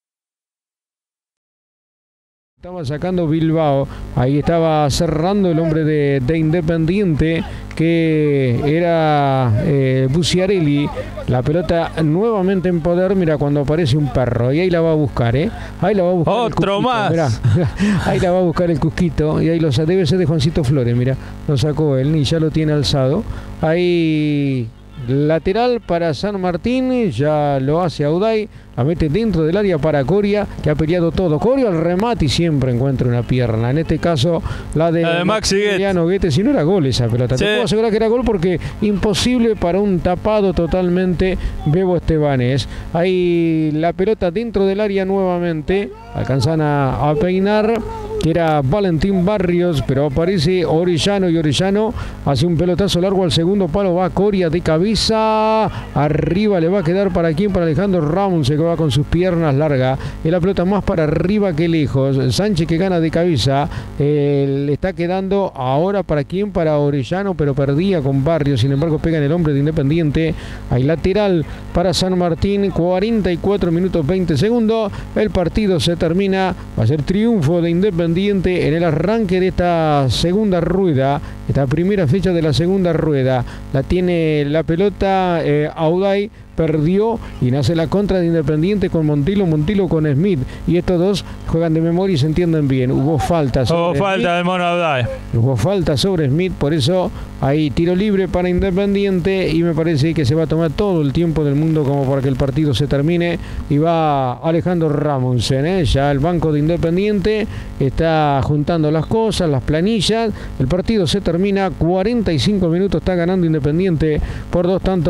Estaba sacando Bilbao, ahí estaba cerrando el hombre de Independiente, que era Buciarelli. La pelota nuevamente en poder, mira cuando aparece un perro, y ahí la va a buscar, ahí la va a buscar. Otro más. Mirá, ahí la va a buscar el Cusquito, y ahí debe ser de Juancito Flores, mira, lo sacó él y ya lo tiene alzado. Ahí lateral para San Martín, ya lo hace Auday, la mete dentro del área para Coria, que ha peleado todo. Coria al remate y siempre encuentra una pierna. En este caso, la de Maximiliano Guete. Si no era gol esa pelota, sí. Te puedo asegurar que era gol porque imposible para un tapado totalmente Bebo Estebanés. Ahí la pelota dentro del área nuevamente, alcanzan a peinar, que era Valentín Barrios, pero aparece Orellano y Orellano hace un pelotazo largo al segundo palo, va Coria de cabeza, arriba le va a quedar para quién, para Alejandro Ramos, que va con sus piernas largas, y la pelota más para arriba que lejos. Sánchez que gana de cabeza, le está quedando ahora para quién, para Orellano, pero perdía con Barrios, sin embargo pega en el hombre de Independiente. Hay lateral para San Martín, 44 minutos 20 segundos, el partido se termina, va a ser triunfo de Independiente en el arranque de esta segunda rueda, esta primera fecha de la segunda rueda. La tiene la pelota Auday, perdió y nace la contra de Independiente con Montilo con Smith, y estos dos juegan de memoria y se entienden bien. Hubo falta sobre Smith, del mono Auday. Hubo falta sobre Smith, por eso hay tiro libre para Independiente y me parece que se va a tomar todo el tiempo del mundo como para que el partido se termine, y va Alejandro Ramonsen, ya el banco de Independiente está juntando las cosas, las planillas. El partido se termina, 45 minutos, está ganando Independiente por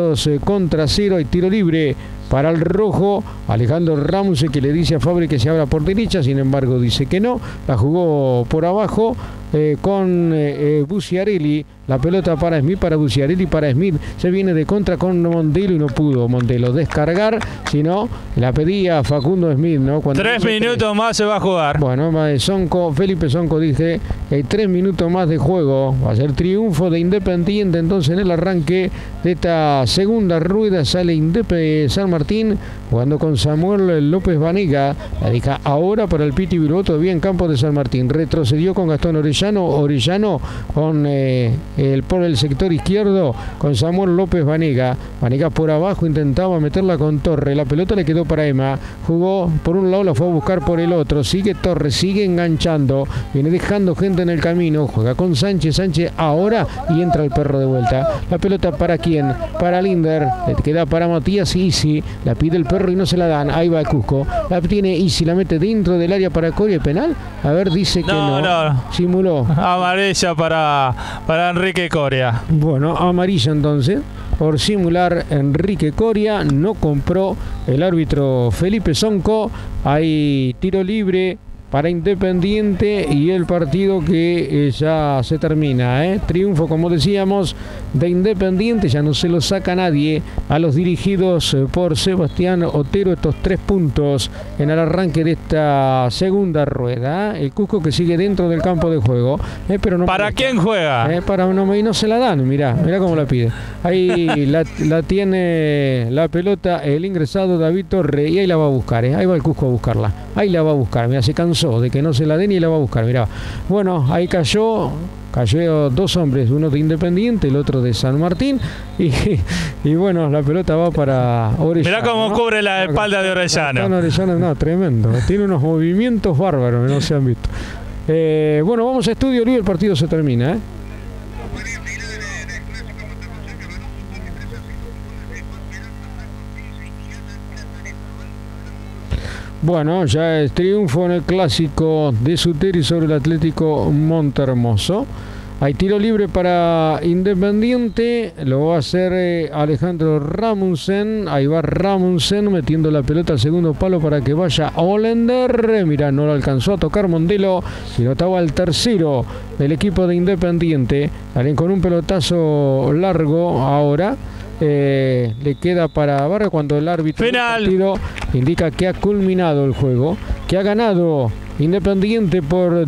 2-0 y tiro libre para el rojo. Alejandro Ramos, que le dice a Fabri que se abra por derecha, sin embargo dice que no, la jugó por abajo. con Buciarelli. La pelota para Smith, para Buciarelli, para Smith. Se viene de contra con Mondelo y no pudo Mondelo descargar, sino la pedía Facundo Smith, ¿no? 3 minutos más se va a jugar. Bueno, Felipe Sonco dice que hay 3 minutos más de juego. Va a ser triunfo de Independiente. Entonces en el arranque de esta segunda rueda sale San Martín jugando con Samuel López Vanega. La deja ahora para el Piti Bilbao, todavía en campo de San Martín. Retrocedió con Gastón Orellano con por el sector izquierdo con Samuel López Vanega. Vanega por abajo intentaba meterla con Torre. La pelota le quedó para Emma. Jugó por un lado, la fue a buscar por el otro. Sigue Torre, sigue enganchando. Viene dejando gente en el camino. Juega con Sánchez. Sánchez ahora y entra el perro de vuelta. La pelota para quién? Para Linder. Le queda para Matías Isi. La pide el perro y no se la dan. Ahí va el Cusco. La tiene Isi. La mete dentro del área para Coria. ¿Penal? A ver, dice que no. Simuló. Amarilla para Enrique Coria. Bueno, amarilla entonces. Por simular Enrique Coria. No compró el árbitro Felipe Sonco. Hay tiro libre para Independiente y el partido que ya se termina. Triunfo, como decíamos, de Independiente. Ya no se lo saca nadie a los dirigidos por Sebastián Otero. Estos 3 puntos en el arranque de esta segunda rueda. El Cusco que sigue dentro del campo de juego. Pero no ¿Para quién juega? Y no se la dan. Mirá cómo la pide. Ahí la tiene la pelota el ingresado David Torre y ahí la va a buscar. Ahí va el Cusco a buscarla. Ahí la va a buscar. Mira, se cansó de que no se la den y la va a buscar. Mirá. Bueno, ahí cayó 2 hombres, uno de Independiente, el otro de San Martín y bueno, la pelota va para Orellano. Mirá cómo cubre la espalda de Orellano. No, tremendo. Tiene unos movimientos bárbaros que no se han visto. Bueno, vamos a estudio, Luis, el partido se termina. Bueno, ya es triunfo en el clásico de Suteri sobre el Atlético Montermoso. Hay tiro libre para Independiente, lo va a hacer Alejandro Ramundsen. Ahí va Ramundsen metiendo la pelota al segundo palo para que vaya Olender. Mirá, no lo alcanzó a tocar Mondelo, sino estaba el tercero del equipo de Independiente. Salen con un pelotazo largo ahora. Le queda para Barra cuando el árbitro del partido indica que ha culminado el juego, que ha ganado Independiente por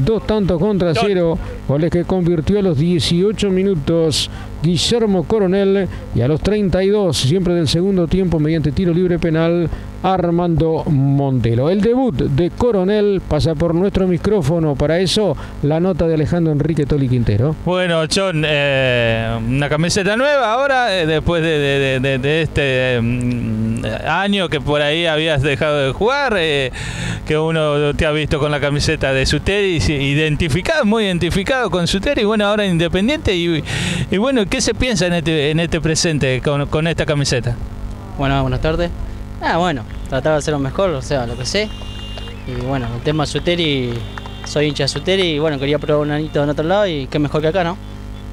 2-0, goles que convirtió a los 18 minutos Guillermo Coronel y a los 32, siempre del segundo tiempo, mediante tiro libre penal, Armando Montelo. El debut de Coronel pasa por nuestro micrófono. Para eso, la nota de Alejandro Enrique Toli Quintero. Bueno, John, una camiseta nueva ahora, después de este año que por ahí habías dejado de jugar, que uno te ha visto con la camiseta de Suteri, muy identificado con Suteri, y bueno, ahora Independiente, y bueno, ¿qué se piensa en este presente con esta camiseta? Bueno, buenas tardes. Bueno, tratar de hacerlo mejor, o sea, lo que sé. Y bueno, el tema Suteri, soy hincha de Suteri y bueno, quería probar un anito en otro lado y qué mejor que acá, ¿no?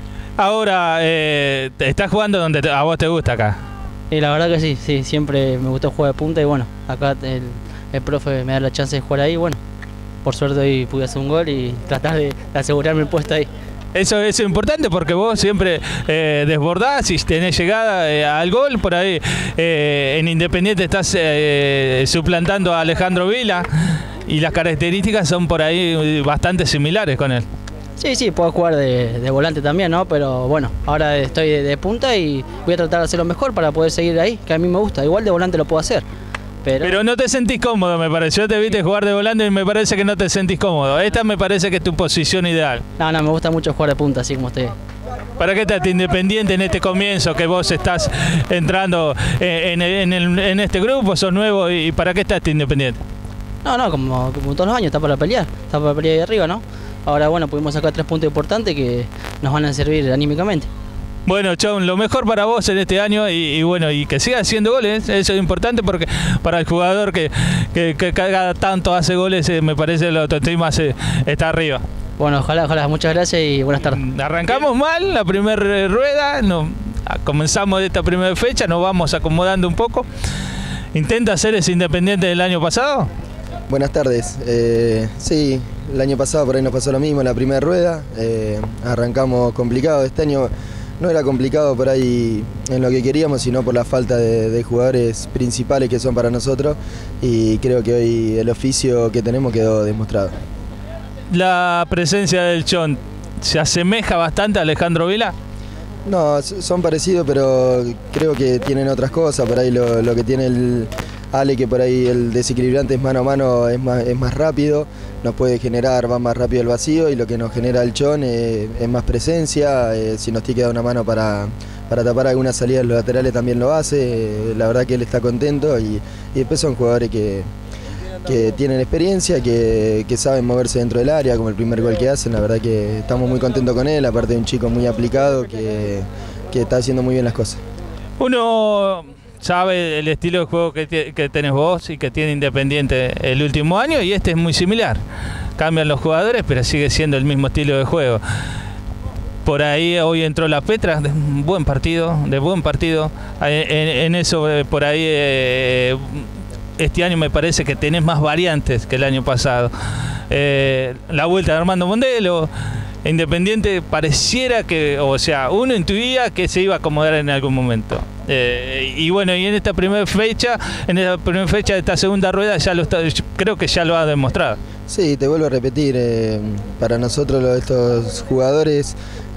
Ahora, estás jugando donde a vos te gusta acá. Y la verdad que sí, siempre me gustó jugar de punta y bueno, acá el profe me da la chance de jugar ahí, bueno, por suerte hoy pude hacer un gol y tratar de asegurarme el puesto ahí. Eso es importante porque vos siempre desbordás y tenés llegada al gol. Por ahí en Independiente estás suplantando a Alejandro Vila y las características son por ahí bastante similares con él. Sí, puedo jugar de volante también, ¿no? Pero bueno, ahora estoy de punta y voy a tratar de hacerlo mejor para poder seguir ahí, que a mí me gusta. Igual de volante lo puedo hacer. Pero no te sentís cómodo, me parece. Yo te viste jugar de volante y me parece que no te sentís cómodo. Esta me parece que es tu posición ideal. No, me gusta mucho jugar de punta, así como estoy. ¿Para qué estás Independiente en este comienzo que vos estás entrando en este grupo? Sos nuevo y ¿para qué estás Independiente? No, como todos los años, está para pelear ahí arriba, ¿no? Ahora, bueno, pudimos sacar 3 puntos importantes que nos van a servir anímicamente. Bueno, John, lo mejor para vos en este año y bueno, y que sigas haciendo goles, eso es importante porque para el jugador que cada tanto hace goles, me parece que la autoestima está arriba. Bueno, ojalá, muchas gracias y buenas tardes. Arrancamos mal la primera rueda, comenzamos esta primera fecha, nos vamos acomodando un poco. ¿Intenta ser ese Independiente del año pasado? Buenas tardes, sí. el año pasado por ahí nos pasó lo mismo en la primera rueda, arrancamos complicado. Este año no era complicado por ahí en lo que queríamos, sino por la falta de jugadores principales que son para nosotros, y creo que hoy el oficio que tenemos quedó demostrado. La presencia del Chon, ¿se asemeja bastante a Alejandro Vila? No, son parecidos, pero creo que tienen otras cosas. Por ahí lo que tiene el Ale, que por ahí el desequilibrante es mano a mano, es más rápido, nos puede generar, va más rápido el vacío, y lo que nos genera el Chon es más presencia. Si nos tiene que dar una mano para tapar alguna salida en los laterales también lo hace. La verdad que él está contento, y después son jugadores que tienen experiencia, que saben moverse dentro del área, como el primer gol que hacen. La verdad que estamos muy contentos con él, aparte de un chico muy aplicado que está haciendo muy bien las cosas. Uno sabe el estilo de juego que tenés vos y que tiene Independiente el último año, y este es muy similar. Cambian los jugadores, pero sigue siendo el mismo estilo de juego. Por ahí hoy entró la Petra, de buen partido. En eso, por ahí... Este año me parece que tenés más variantes que el año pasado. La vuelta de Armando Mondelo, Independiente pareciera que, o sea, uno intuía que se iba a acomodar en algún momento. Y bueno, y en esta primera fecha de esta segunda rueda creo que ya lo ha demostrado. Sí, te vuelvo a repetir, para nosotros estos jugadores,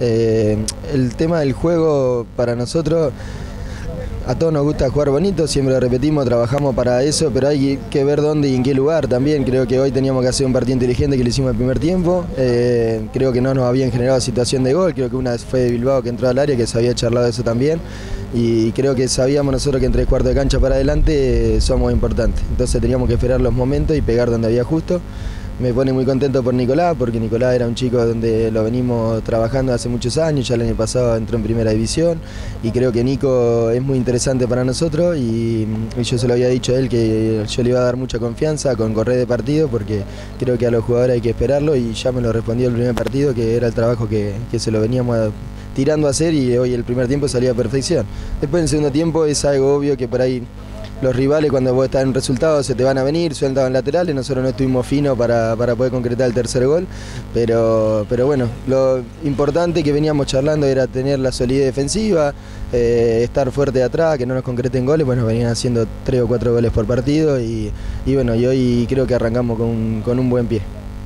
el tema del juego para nosotros... A todos nos gusta jugar bonito, siempre lo repetimos, trabajamos para eso, pero hay que ver dónde y en qué lugar también. Creo que hoy teníamos que hacer un partido inteligente, que lo hicimos el primer tiempo. Creo que no nos habían generado situación de gol, creo que una vez fue de Bilbao que entró al área, que se había charlado de eso también. Y creo que sabíamos nosotros que en 3 cuartos de cancha para adelante somos importantes. Entonces teníamos que esperar los momentos y pegar donde había justo. Me pone muy contento por Nicolás, porque Nicolás era un chico donde lo venimos trabajando hace muchos años, ya el año pasado entró en primera división, y creo que Nico es muy interesante para nosotros, y yo se lo había dicho a él que yo le iba a dar mucha confianza con correr de partido, porque creo que a los jugadores hay que esperarlo, y ya me lo respondió el primer partido, que era el trabajo que se lo veníamos tirando a hacer, y hoy el primer tiempo salió a perfección. Después en el segundo tiempo es algo obvio que por ahí los rivales, cuando vos estás en resultados, se te van a venir, sueltan laterales. Nosotros no estuvimos finos para poder concretar el tercer gol, pero bueno, lo importante que veníamos charlando era tener la solidez defensiva, estar fuerte de atrás, que no nos concreten goles. Bueno, venían haciendo 3 o 4 goles por partido, y bueno, y hoy creo que arrancamos con un buen pie.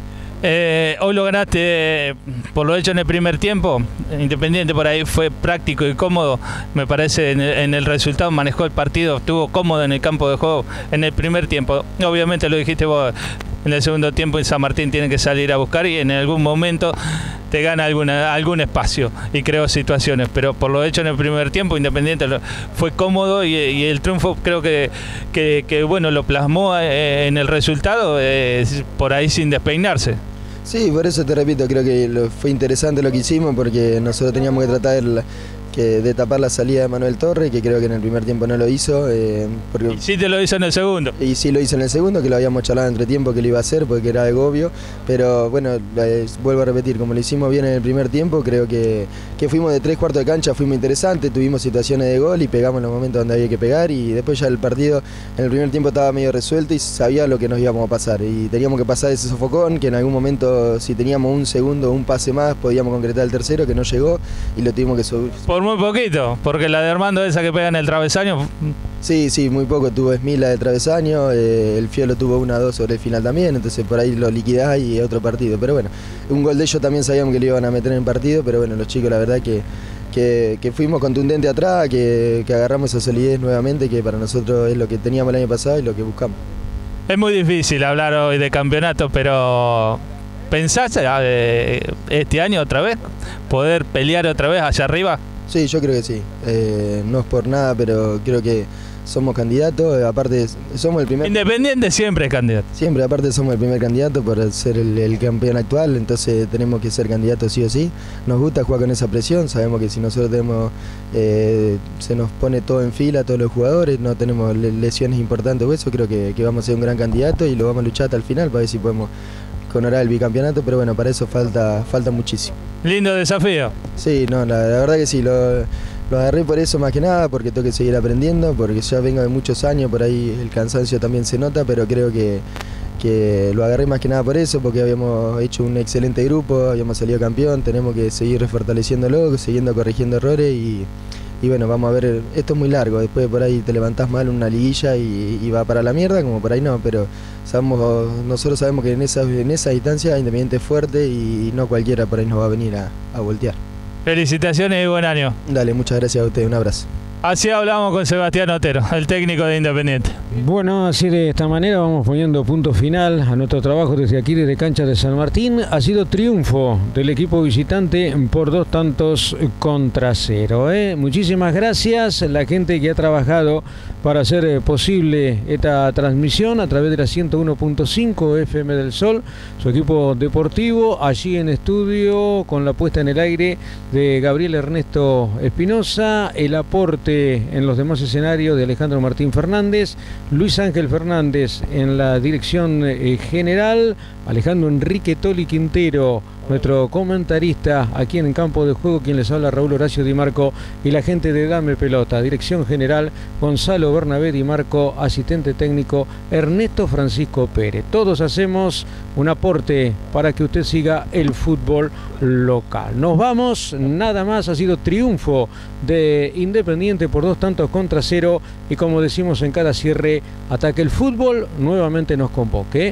Hoy lo ganaste por lo hecho en el primer tiempo. Independiente por ahí fue práctico y cómodo, me parece, en el resultado manejó el partido, estuvo cómodo en el campo de juego en el primer tiempo. Obviamente lo dijiste vos, en el segundo tiempo en San Martín tiene que salir a buscar, y en algún momento te gana algún espacio y creó situaciones, pero por lo hecho en el primer tiempo Independiente fue cómodo, y el triunfo creo que bueno, lo plasmó en el resultado, por ahí sin despeinarse. Sí, por eso te repito, creo que fue interesante lo que hicimos, porque nosotros teníamos que tratar de tapar la salida de Manuel Torre, que creo que en el primer tiempo no lo hizo. Porque, y sí te lo hizo en el segundo. Y sí lo hizo en el segundo, que lo habíamos charlado entre tiempo que lo iba a hacer, porque era algo obvio. Pero bueno, vuelvo a repetir, como lo hicimos bien en el primer tiempo, creo que fuimos de 3 cuartos de cancha, fuimos interesantes, tuvimos situaciones de gol y pegamos en los momentos donde había que pegar, y después ya el partido en el primer tiempo estaba medio resuelto y sabía lo que nos íbamos a pasar. Y teníamos que pasar ese sofocón, que en algún momento, si teníamos un segundo o un pase más, podíamos concretar el tercero, que no llegó, y lo tuvimos que subir. Por muy poquito, porque la de Armando, esa que pega en el travesaño. Sí, muy poco. Tuvo Esmila de travesaño, el Fiolo tuvo 1-2 sobre el final también, entonces por ahí lo liquidás y otro partido. Pero bueno, un gol de ellos también sabíamos que lo iban a meter en el partido, pero bueno, los chicos la verdad que fuimos contundentes atrás, que agarramos esa solidez nuevamente, que para nosotros es lo que teníamos el año pasado y lo que buscamos. Es muy difícil hablar hoy de campeonato, pero ¿pensás este año otra vez poder pelear otra vez allá arriba? Sí, yo creo que sí. No es por nada, pero creo que somos candidatos. Aparte, somos el primer... Independiente siempre es candidato. Siempre, aparte somos el primer candidato por ser el campeón actual, entonces tenemos que ser candidatos sí o sí. Nos gusta jugar con esa presión, sabemos que si nosotros tenemos, se nos pone todo en fila, todos los jugadores, no tenemos lesiones importantes o eso, creo que vamos a ser un gran candidato y lo vamos a luchar hasta el final para ver si podemos honorar el bicampeonato, pero bueno, para eso falta muchísimo. Lindo desafío. Sí, no, la verdad que sí, lo agarré por eso más que nada, porque tengo que seguir aprendiendo, porque ya vengo de muchos años, por ahí el cansancio también se nota, pero creo que que lo agarré más que nada por eso, porque habíamos hecho un excelente grupo, habíamos salido campeón, tenemos que seguir refortaleciéndolo, siguiendo corrigiendo errores y bueno, vamos a ver, esto es muy largo, después por ahí te levantás mal en una liguilla y va para la mierda, como por ahí no, pero nosotros sabemos que en esa distancia Independiente es fuerte y no cualquiera por ahí nos va a venir a voltear. Felicitaciones y buen año. Dale, muchas gracias a ustedes, un abrazo. Así hablamos con Sebastián Otero, el técnico de Independiente. Bueno, así de esta manera vamos poniendo punto final a nuestro trabajo desde aquí, desde Cancha de San Martín. Ha sido triunfo del equipo visitante por 2-0. Muchísimas gracias a la gente que ha trabajado para hacer posible esta transmisión a través de la 101.5 FM del Sol, su equipo deportivo, allí en estudio con la puesta en el aire de Gabriel Ernesto Espinosa, el aporte en los demás escenarios de Alejandro Martín Fernández, Luis Ángel Fernández en la dirección general, Alejandro Enrique Toli Quintero, nuestro comentarista aquí en Campo de Juego, quien les habla Raúl Horacio Di Marco, y la gente de Dame Pelota, dirección general Gonzalo Bernabé Di Marco, asistente técnico Ernesto Francisco Pérez. Todos hacemos un aporte para que usted siga el fútbol local. Nos vamos, nada más, ha sido triunfo de Independiente por 2-0 y como decimos en cada cierre, hasta que el fútbol nuevamente nos convoque.